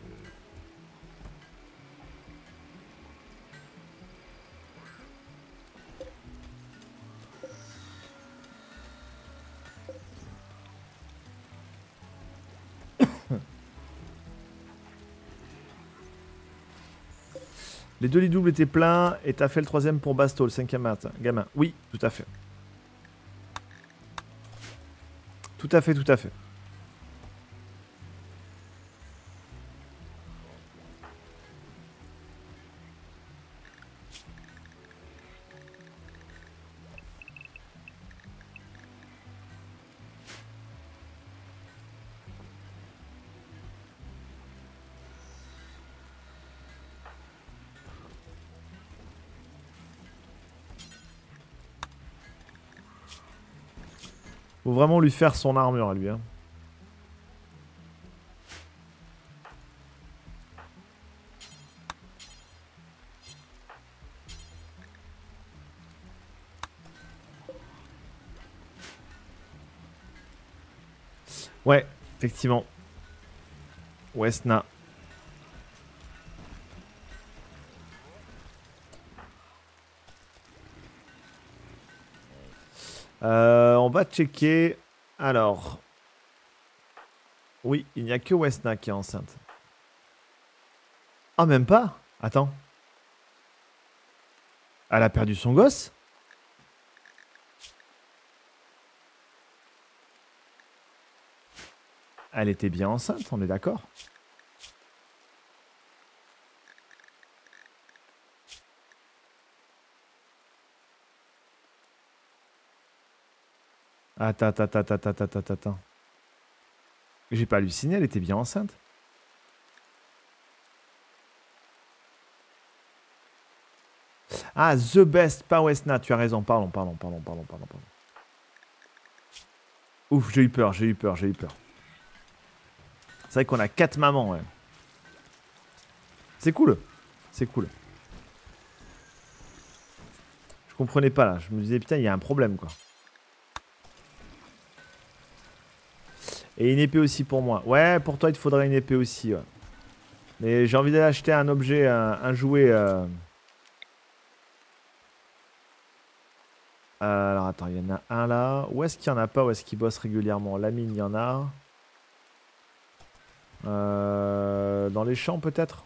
Les deux lits doubles étaient pleins et t'as fait le troisième pour Basto, le cinquième matin. Gamin. Oui, tout à fait. Tout à fait, tout à fait. Faut vraiment lui faire son armure à lui. Hein. Ouais, effectivement. Wesna. Euh, on va checker. Alors. Oui, il n'y a que Wesna qui est enceinte. Ah, même pas. Attends. Elle a perdu son gosse? Elle était bien enceinte, on est d'accord. Attends, attends, attends, attends, attends, attends. J'ai pas halluciné, elle était bien enceinte. Ah, The Best, pas Wesna, tu as raison, pardon, pardon, pardon, pardon, pardon, pardon. Ouf, j'ai eu peur, j'ai eu peur, j'ai eu peur. C'est vrai qu'on a quatre mamans, ouais. C'est cool, c'est cool. Je comprenais pas là, je me disais putain, il y a un problème quoi. Et une épée aussi pour moi. Ouais, pour toi il te faudrait une épée aussi, ouais. Mais j'ai envie d'acheter un objet, un, un jouet... Euh... Euh, alors attends, il y en a un là. Où est-ce qu'il n'y en a pas? Où est-ce qu'il bosse régulièrement? La mine, il y en a. Euh, dans les champs peut-être?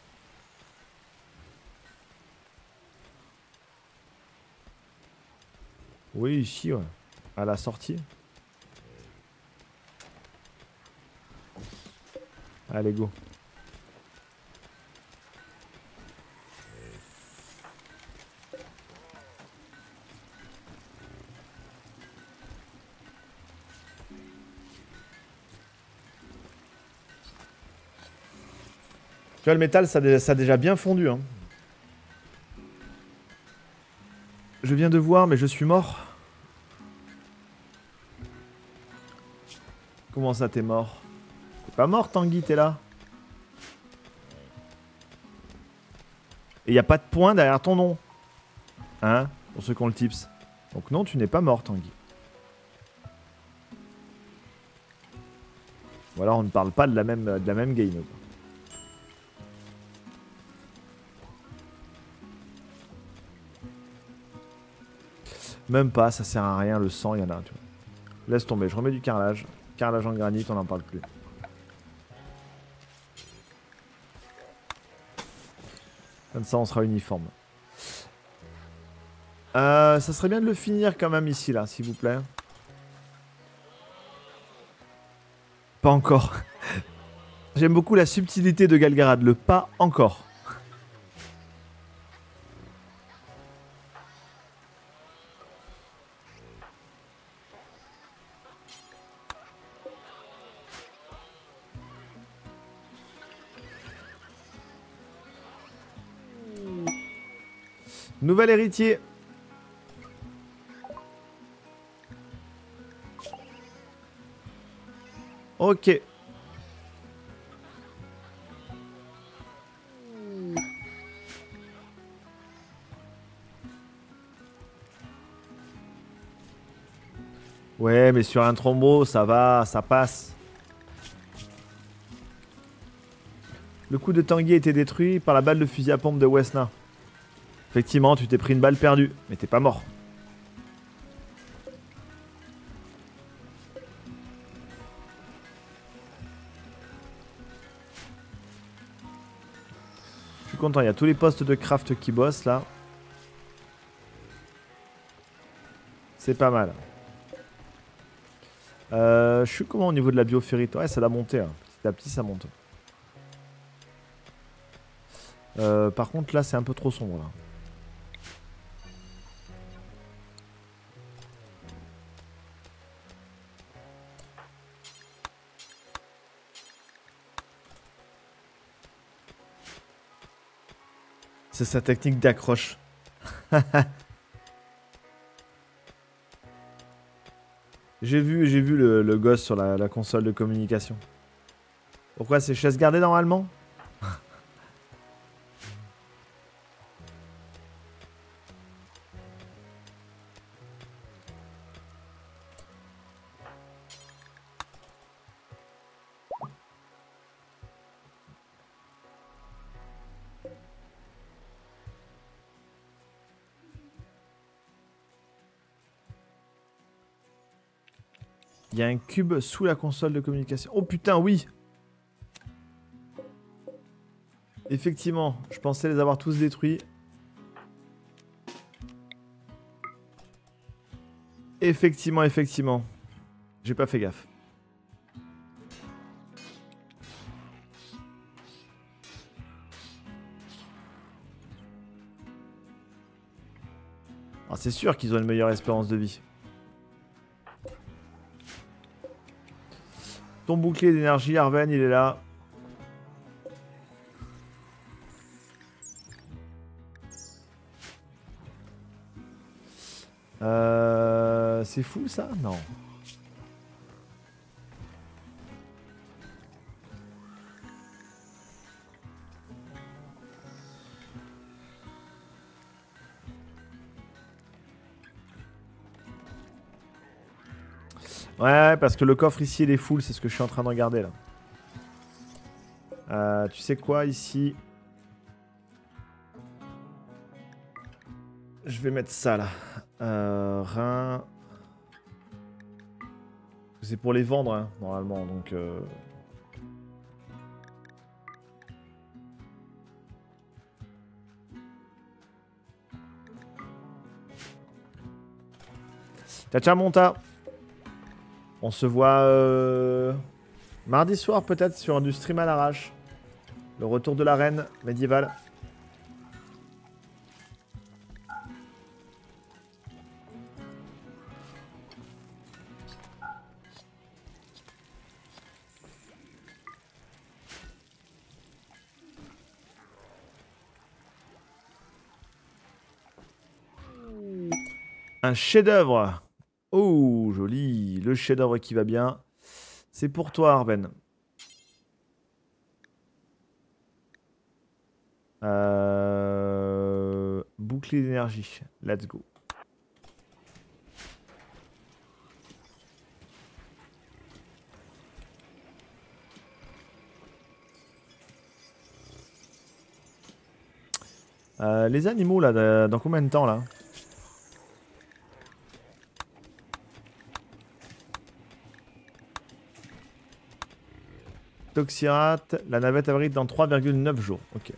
Oui, ici, ouais. À la sortie. Allez, go. Tu vois, le métal, ça, ça a déjà bien fondu. Hein. Je viens de voir, mais je suis mort. Comment ça, t'es mort? T'es pas mort, Tanguy, t'es là. Et y a pas de point derrière ton nom. Hein? Pour ceux qui ont le tips. Donc non, tu n'es pas mort, Tanguy. Ou alors on ne parle pas de la même, de la même game. Quoi. Même pas, ça sert à rien, le sang, il y en a. Tu vois. Laisse tomber, je remets du carrelage. Carrelage en granit, on n'en parle plus. Comme ça, on sera uniforme. Euh, ça serait bien de le finir quand même ici, là, s'il vous plaît. Pas encore. J'aime beaucoup la subtilité de Galgarad, le pas encore. Nouvel héritier. Ok. Ouais, mais sur un trombeau, ça va, ça passe. Le coup de Tanguy a été détruit par la balle de fusil à pompe de Wesna. Effectivement, tu t'es pris une balle perdue, mais t'es pas mort. Je suis content, il y a tous les postes de craft qui bossent là. C'est pas mal. Euh, je suis comment au niveau de la bioferrite? Ouais, ça a monté. Hein. Petit à petit, ça monte. Euh, par contre, là, c'est un peu trop sombre. Là. C'est sa technique d'accroche. J'ai vu, j'ai vu le, le gosse sur la, la console de communication. Pourquoi c'est chaise gardée normalement? Il y a un cube sous la console de communication. Oh putain, oui! Effectivement, je pensais les avoir tous détruits. Effectivement, effectivement. J'ai pas fait gaffe. Ah, c'est sûr qu'ils ont une meilleure espérance de vie. Ton bouclier d'énergie, Arven, il est là. Euh, c'est fou ça? Non. Ouais, parce que le coffre ici il est full, c'est ce que je suis en train de regarder là. Euh, tu sais quoi ici? Je vais mettre ça là. Euh, rein. C'est pour les vendre hein, normalement donc. Euh... Ciao ciao Monta. On se voit euh, mardi soir peut-être sur du stream à l'arrache. Le retour de la reine médiévale. Un chef-d'œuvre. Oh, joli. Le chef-d'œuvre qui va bien. C'est pour toi, Arben. Euh... Bouclier d'énergie. Let's go. Euh, les animaux, là, dans combien de temps, là? Toxirate, la navette abrite dans trois virgule neuf jours. Ok.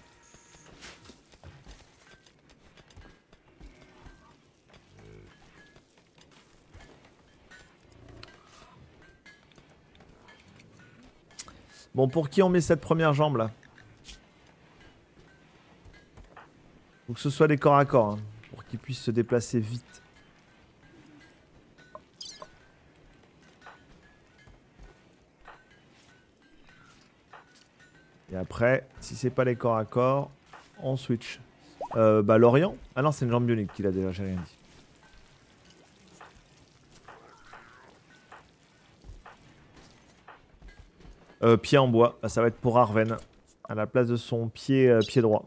Bon, pour qui on met cette première jambe là? Faut que ce soit des corps à corps, hein, pour qu'ils puissent se déplacer vite. Et après, si c'est pas les corps à corps, on switch. Euh, bah Lorient. Ah non, c'est une jambe bionique qu'il a déjà, j'ai rien dit. Euh, pied en bois, bah, ça va être pour Arven, à la place de son pied, euh, pied droit.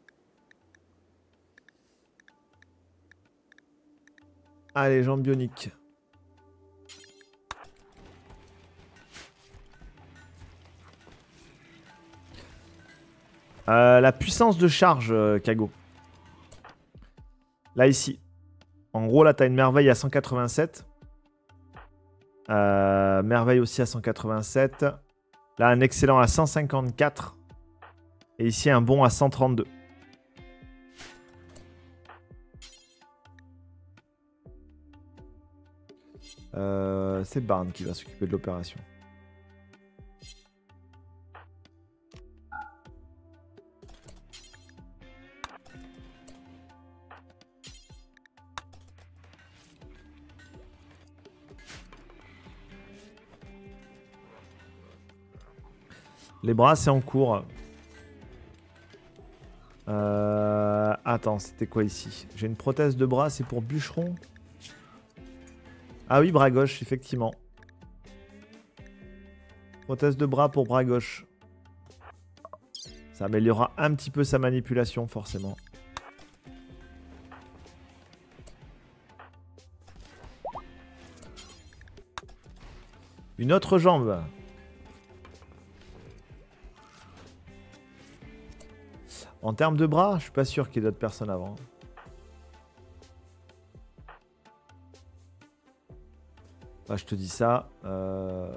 Allez, jambe bionique. Euh, la puissance de charge, euh, Kago. Là, ici. En gros, là, tu as une merveille à cent quatre-vingt-sept. Euh, merveille aussi à cent quatre-vingt-sept. Là, un excellent à cent cinquante-quatre. Et ici, un bon à cent trente-deux. Euh, c'est Barn qui va s'occuper de l'opération. Les bras, c'est en cours. Euh... Attends, c'était quoi ici? J'ai une prothèse de bras, c'est pour bûcheron. Ah oui, bras gauche, effectivement. Prothèse de bras pour bras gauche. Ça améliorera un petit peu sa manipulation, forcément. Une autre jambe. En termes de bras, je suis pas sûr qu'il y ait d'autres personnes avant. Bah, je te dis ça. Euh...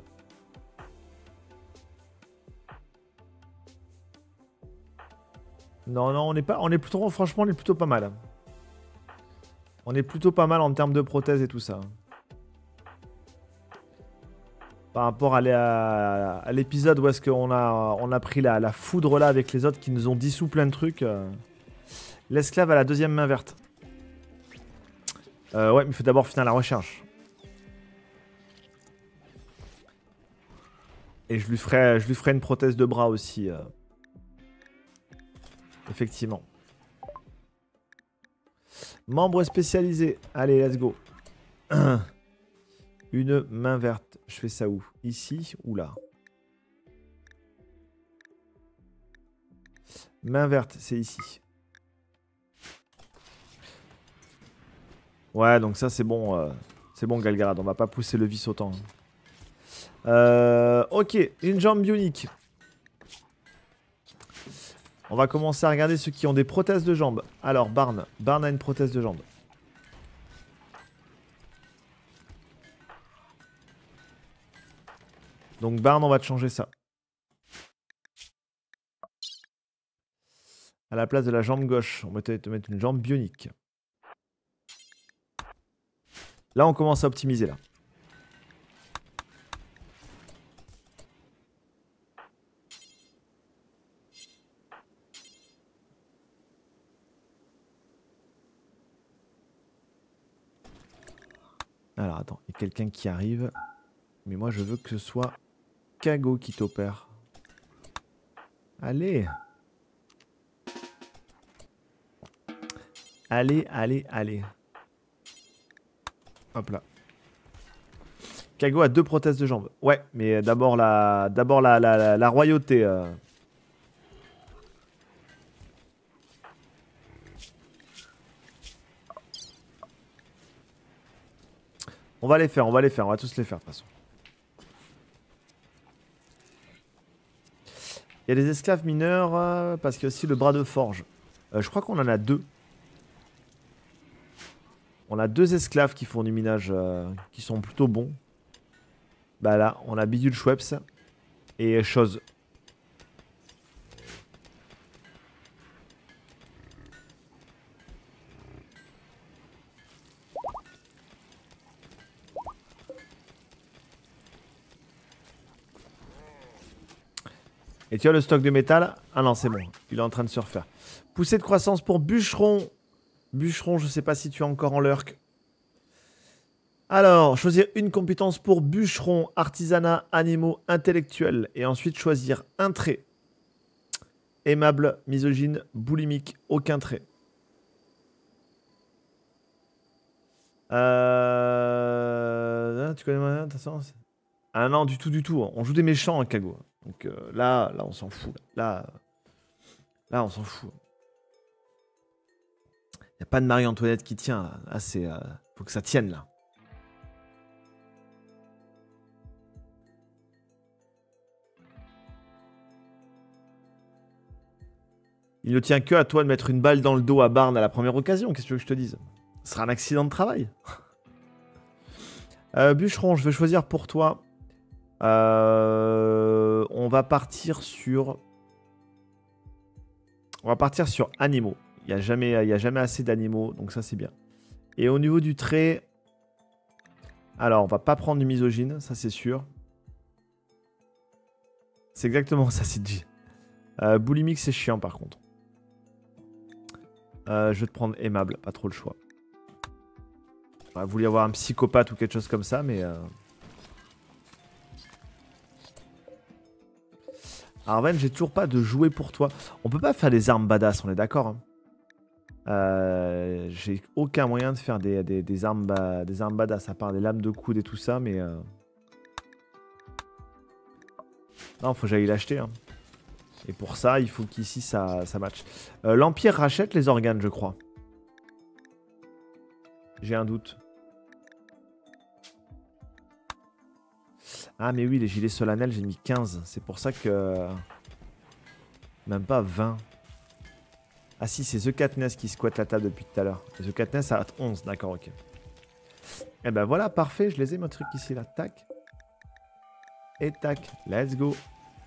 Non, non, on est pas, on est plutôt, franchement, on est plutôt pas mal. On est plutôt pas mal en termes de prothèses et tout ça. Par rapport à l'épisode où est-ce qu'on a, on a pris la, la foudre là avec les autres qui nous ont dissous plein de trucs. Euh... L'esclave a la deuxième main verte. Euh, ouais, mais il faut d'abord finir la recherche. Et je lui ferai, je lui ferai une prothèse de bras aussi. Euh... Effectivement. Membre spécialisé. Allez, let's go. Une main verte. Je fais ça où? Ici ou là? Main verte, c'est ici. Ouais, donc ça c'est bon. Euh, c'est bon, Galgarad. On va pas pousser le vice autant. Euh, ok, une jambe bionique. On va commencer à regarder ceux qui ont des prothèses de jambes. Alors, Barn. Barn a une prothèse de jambe. Donc, Barn, on va te changer ça. À la place de la jambe gauche, on va te, te mettre une jambe bionique. Là, on commence à optimiser, là. Alors, attends, il y a quelqu'un qui arrive. Mais moi, je veux que ce soit Kago qui t'opère. Allez. Allez, allez, allez. Hop là. Kago a deux prothèses de jambes. Ouais, mais d'abord la, d'abord la, la, la, la royauté. Euh. On va les faire, on va les faire, on va tous les faire de toute façon. Il y a des esclaves mineurs euh, parce qu'il y a aussi le bras de forge. Euh, je crois qu'on en a deux. On a deux esclaves qui font du minage, euh, qui sont plutôt bons. Bah là, on a Bidule Schweppes et Chose. Et tu as le stock de métal? Ah non, c'est bon. Il est en train de se refaire. Poussée de croissance pour bûcheron. Bûcheron, je sais pas si tu es encore en lurk. Alors, choisir une compétence pour bûcheron, artisanat, animaux, intellectuels. Et ensuite choisir un trait. Aimable, misogyne, boulimique, aucun trait. Euh... Tu connais moi, attention. Ah non, du tout, du tout. On joue des méchants, hein, Kago. Donc euh, là, là, on s'en fout. Là, là, on s'en fout. Il n'y a pas de Marie-Antoinette qui tient. Là, là c'est... Euh, faut que ça tienne, là. Il ne tient que à toi de mettre une balle dans le dos à Barn à la première occasion. Qu'est-ce que tu veux que je te dise? Ce sera un accident de travail. euh, Bûcheron, je vais choisir pour toi. Euh, on va partir sur... On va partir sur animaux. Il n'y a jamais, il y a jamais assez d'animaux, donc ça c'est bien. Et au niveau du trait... Alors, on va pas prendre du misogyne, ça c'est sûr. C'est exactement ça, c'est dit. Euh, boulimique, c'est chiant par contre. Euh, je vais te prendre aimable, pas trop le choix. J'aurais voulu avoir un psychopathe ou quelque chose comme ça, mais... Euh... Arven, j'ai toujours pas de jouet pour toi. On peut pas faire des armes badass, on est d'accord, hein. euh, J'ai aucun moyen de faire des, des, des, armes ba... des armes badass, à part des lames de coude et tout ça, mais... Euh... Non, faut que j'aille l'acheter, hein. Et pour ça, il faut qu'ici, ça, ça matche. Euh, L'Empire rachète les organes, je crois. J'ai un doute. Ah, mais oui, les gilets solennels, j'ai mis quinze. C'est pour ça que... Même pas vingt. Ah si, c'est The Katniss qui squatte la table depuis tout à l'heure. The Katniss a onze, d'accord, ok. Et ben voilà, parfait. Je les ai, mes trucs ici, là. Tac. Et tac. Let's go.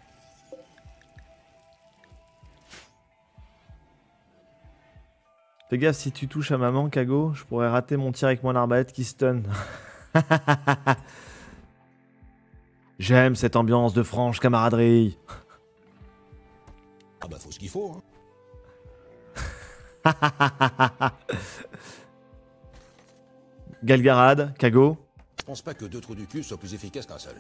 Fais gaffe, si tu touches à maman, Kago, je pourrais rater mon tir avec mon arbalète qui stun. J'aime cette ambiance de franche camaraderie. Ah bah faut ce qu'il faut, hein. Galgarad, Kago. Je pense pas que deux trous du cul soient plus efficaces qu'un seul.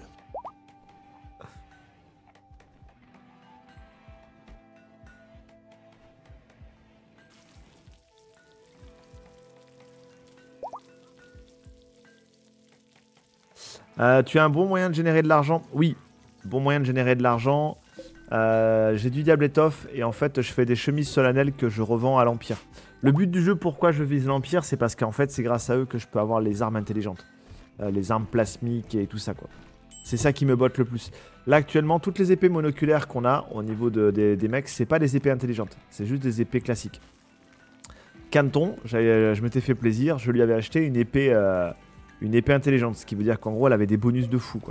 Euh, tu as un bon moyen de générer de l'argent? Oui, bon moyen de générer de l'argent. Euh, J'ai du diable étoffe et en fait je fais des chemises solennelles que je revends à l'Empire. Le but du jeu, pourquoi je vise l'Empire, c'est parce qu'en fait c'est grâce à eux que je peux avoir les armes intelligentes. Euh, les armes plasmiques et tout ça quoi. C'est ça qui me botte le plus. Là actuellement, toutes les épées monoculaires qu'on a au niveau de, des, des mecs, c'est pas des épées intelligentes. C'est juste des épées classiques. Canton, je m'étais fait plaisir, je lui avais acheté une épée... Euh, Une épée intelligente, ce qui veut dire qu'en gros, elle avait des bonus de fou, quoi.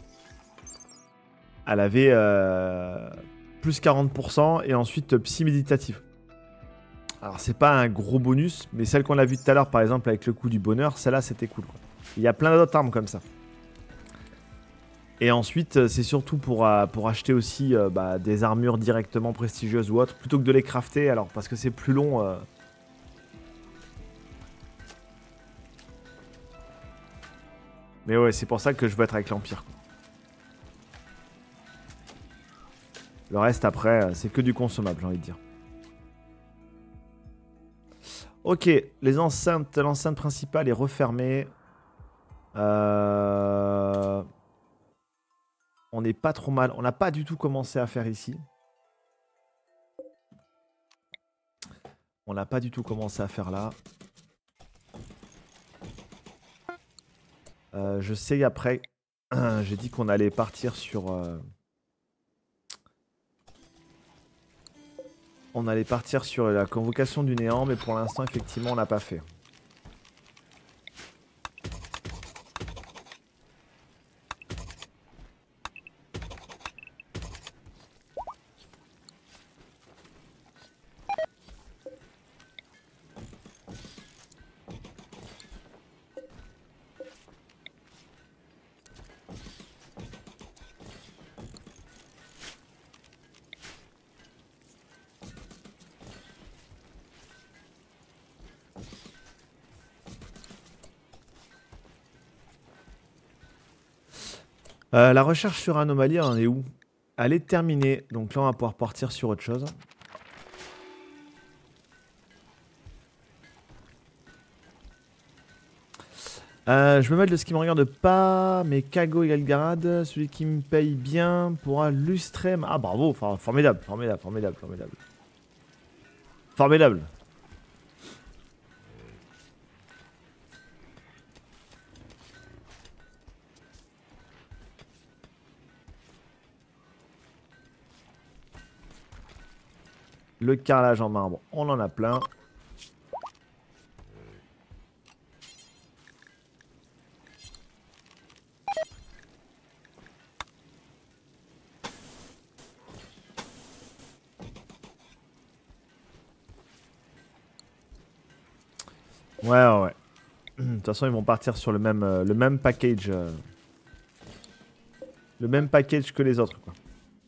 Elle avait euh, plus quarante pour cent et ensuite psy méditatif. Alors, c'est pas un gros bonus, mais celle qu'on a vue tout à l'heure, par exemple, avec le coup du bonheur, celle-là, c'était cool, quoi. Il y a plein d'autres armes comme ça. Et ensuite, c'est surtout pour, euh, pour acheter aussi euh, bah, des armures directement prestigieuses ou autres, plutôt que de les crafter, alors, parce que c'est plus long... Euh, Mais ouais, c'est pour ça que je veux être avec l'Empire. Le reste, après, c'est que du consommable, j'ai envie de dire. Ok, les enceintes, l'enceinte principale est refermée. Euh... On n'est pas trop mal. On n'a pas du tout commencé à faire ici. On n'a pas du tout commencé à faire là. Euh, je sais après, j'ai dit qu'on allait partir sur... Euh... On allait partir sur la convocation du néant, mais pour l'instant, effectivement, on l'a pas fait. Euh, la recherche sur anomalie, on en est où? Elle est terminée, donc là on va pouvoir partir sur autre chose. Euh, je me mets le ski me regarde pas, mais Kago et Galgarad, celui qui me paye bien pourra lustrer... Ah bravo, enfin, formidable, formidable, formidable, formidable. Formidable. Le carrelage en marbre, on en a plein. Ouais, ouais, ouais. De toute façon, ils vont partir sur le même, euh, le même package. Euh, le même package que les autres, quoi.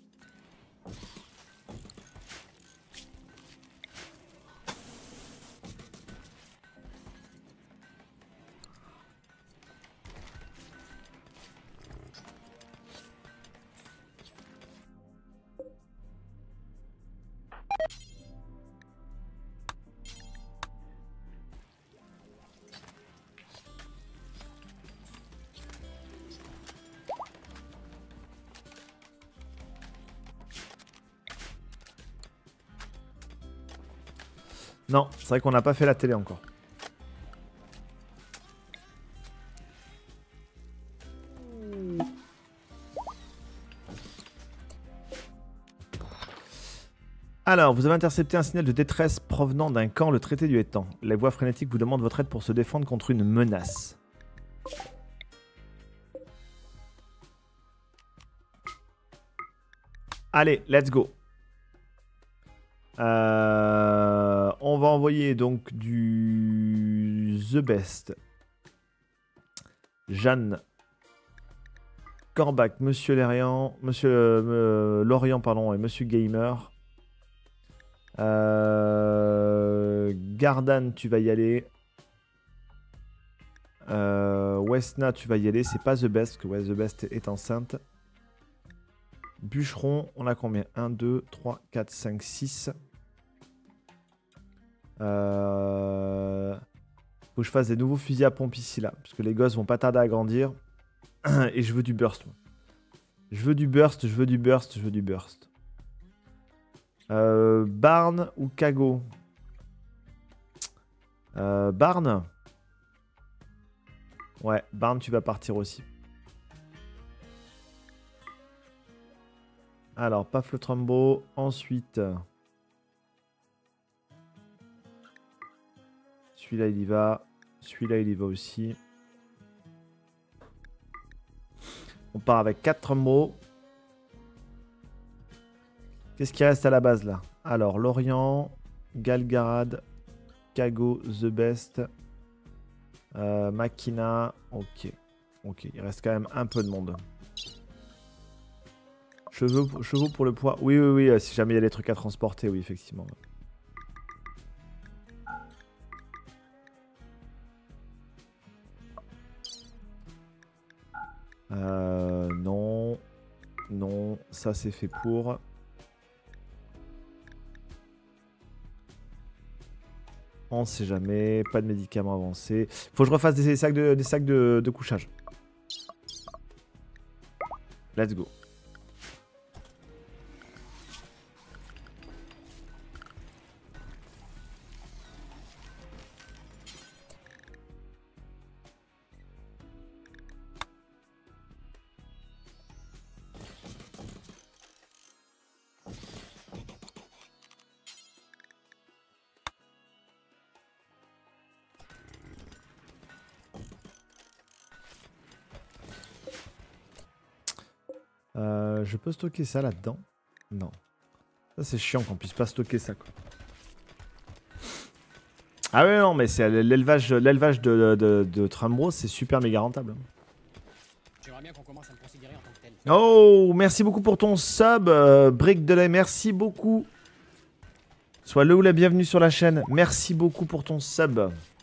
Non, c'est vrai qu'on n'a pas fait la télé encore. Alors, vous avez intercepté un signal de détresse provenant d'un camp, le traité du étang. Les voix frénétiques vous demandent votre aide pour se défendre contre une menace. Allez, let's go. Euh, on va envoyer donc du The Best. Jeanne Corbac, Monsieur Lorient, Monsieur euh, Lorient pardon, et Monsieur Gamer. Euh, Gardan, tu vas y aller. Euh, Wesna, tu vas y aller. C'est pas The Best, que ouais, The Best est enceinte. Bûcheron, on a combien? un, deux, trois, quatre, cinq, six. Euh... Faut que je fasse des nouveaux fusils à pompe ici, là. Parce que les gosses vont pas tarder à grandir. Et je veux du burst, moi. Je veux du burst, je veux du burst, je veux du burst. Euh, Barn ou Kago? euh, Barn. Ouais, Barn, tu vas partir aussi. Alors, paf le Trumbo. Ensuite... Celui-là, il y va. Celui-là, il y va aussi. On part avec quatre Trumbo. Qu'est-ce qui reste à la base, là? Alors, Lorient, Galgarad, Kago, The Best, euh, Makina. Ok. Ok, il reste quand même un peu de monde. Chevaux, chevaux pour le poids. Oui, oui, oui, si jamais il y a des trucs à transporter, oui, effectivement. Euh, non. Non, ça c'est fait pour. On sait jamais, pas de médicaments avancés. Faut que je refasse des sacs de, des sacs de, de couchage. Let's go. Euh, je peux stocker ça là-dedans? Non. Ça c'est chiant qu'on puisse pas stocker ça, quoi. Ah ouais, non, mais c'est l'élevage l'élevage de, de, de Trumbo, c'est super méga rentable. J'aimerais bien qu'on commence à me considérer en tant que tel. Oh, merci beaucoup pour ton sub, euh, Brick de lait, merci beaucoup. Sois le ou la bienvenue sur la chaîne, merci beaucoup pour ton sub.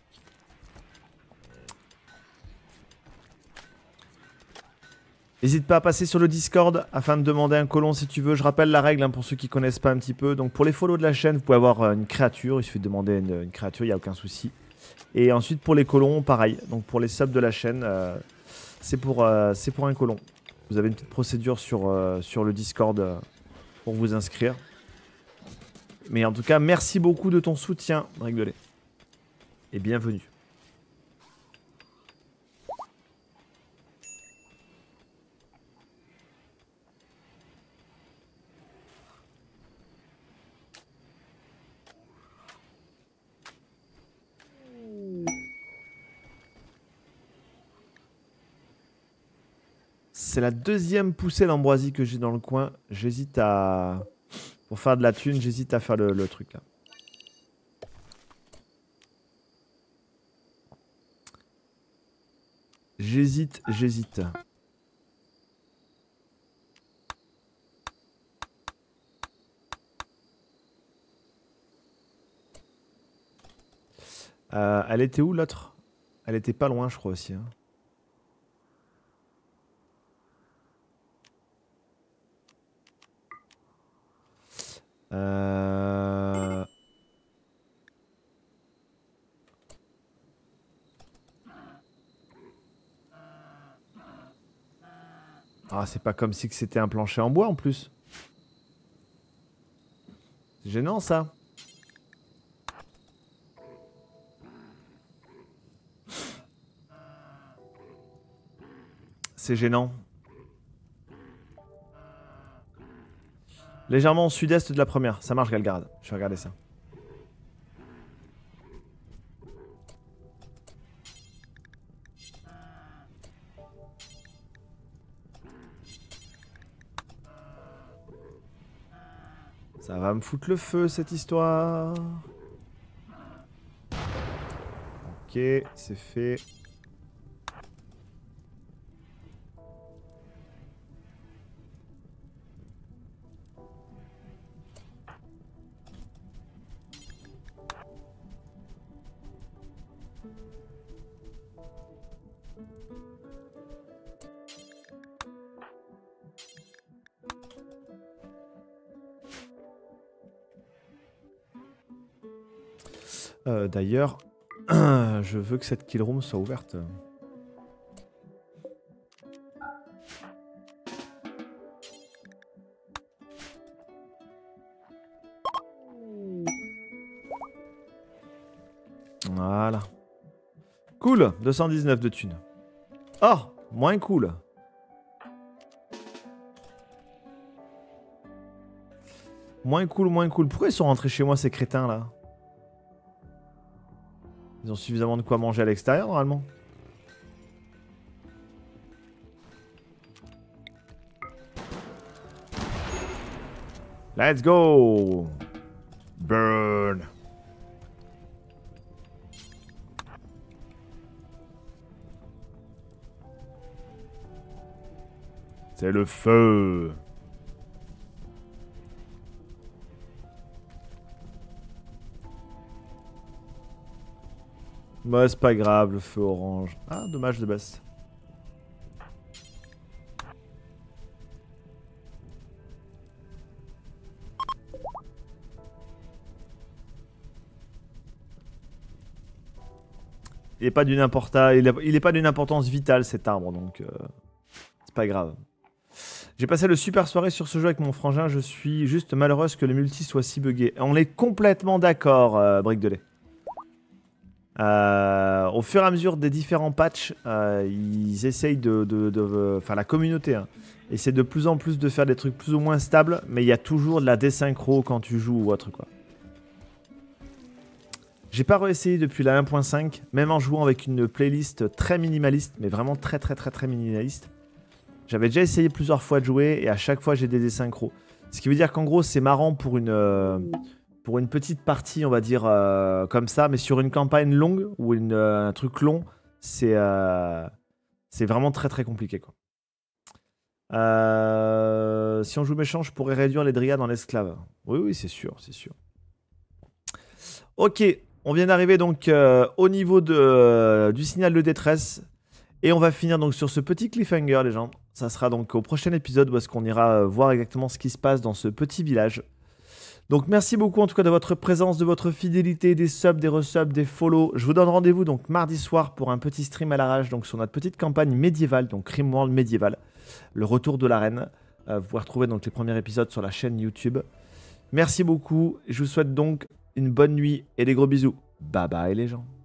N'hésite pas à passer sur le Discord afin de demander un colon si tu veux. Je rappelle la règle hein, pour ceux qui connaissent pas un petit peu. Donc pour les follow de la chaîne, vous pouvez avoir euh, une créature. Il suffit de demander une, une créature, il n'y a aucun souci. Et ensuite pour les colons, pareil. Donc pour les subs de la chaîne, euh, c'est pour, euh, c'est pour un colon. Vous avez une petite procédure sur, euh, sur le Discord euh, pour vous inscrire. Mais en tout cas, merci beaucoup de ton soutien, Brick de lait. Et bienvenue. C'est la deuxième poussée d'ambroisie que j'ai dans le coin. J'hésite à... Pour faire de la thune, j'hésite à faire le, le truc là. J'hésite, j'hésite. Euh, elle était où l'autre? Elle était pas loin je crois aussi. Hein. Euh... Ah, c'est pas comme si que c'était un plancher en bois en plus. C'est gênant ça. C'est gênant. Légèrement au sud-est de la première. Ça marche, Galgarad. Je vais regarder ça. Ça va me foutre le feu, cette histoire. Ok, c'est fait. Euh, D'ailleurs, je veux que cette kill room soit ouverte. Voilà. Cool, deux cent dix-neuf de thunes. Oh, moins cool. Moins cool, moins cool. Pourquoi ils sont rentrés chez moi ces crétins là? Ils ont suffisamment de quoi manger à l'extérieur normalement. Let's go. Burn. C'est le feu. Bah c'est pas grave, le feu orange. Ah, dommage de baisse. Il est pas d'une importa... il, il est pas d'une importance vitale cet arbre, donc euh, c'est pas grave. J'ai passé le super soirée sur ce jeu avec mon frangin, je suis juste malheureuse que le multi soit si buggé. On est complètement d'accord, euh, Brique de lait. Euh, au fur et à mesure des différents patchs, euh, ils essayent de... de, de enfin, la communauté hein, essaie de plus en plus de faire des trucs plus ou moins stables, mais il y a toujours de la désynchro quand tu joues ou autre, quoi. J'ai pas réessayé depuis la un point cinq, même en jouant avec une playlist très minimaliste, mais vraiment très très très très minimaliste. J'avais déjà essayé plusieurs fois de jouer et à chaque fois j'ai des désynchros. Ce qui veut dire qu'en gros c'est marrant pour une, euh, pour une petite partie on va dire euh, comme ça, mais sur une campagne longue ou une, euh, un truc long, c'est euh, c'est vraiment très très compliqué quoi. Euh, si on joue méchant, je pourrais réduire les dryades en esclaves. Oui oui c'est sûr, c'est sûr. Ok, on vient d'arriver donc euh, au niveau de, euh, du signal de détresse. Et on va finir donc sur ce petit cliffhanger les gens. Ça sera donc au prochain épisode où est-ce qu'on ira euh, voir exactement ce qui se passe dans ce petit village. Donc merci beaucoup en tout cas de votre présence, de votre fidélité, des subs, des resubs, des follow. Je vous donne rendez-vous donc mardi soir pour un petit stream à l'arrache donc sur notre petite campagne médiévale, donc Rimworld médiéval, le retour de l'arène. Euh, vous pouvez retrouver donc les premiers épisodes sur la chaîne YouTube. Merci beaucoup, je vous souhaite donc une bonne nuit et des gros bisous. Bye bye les gens.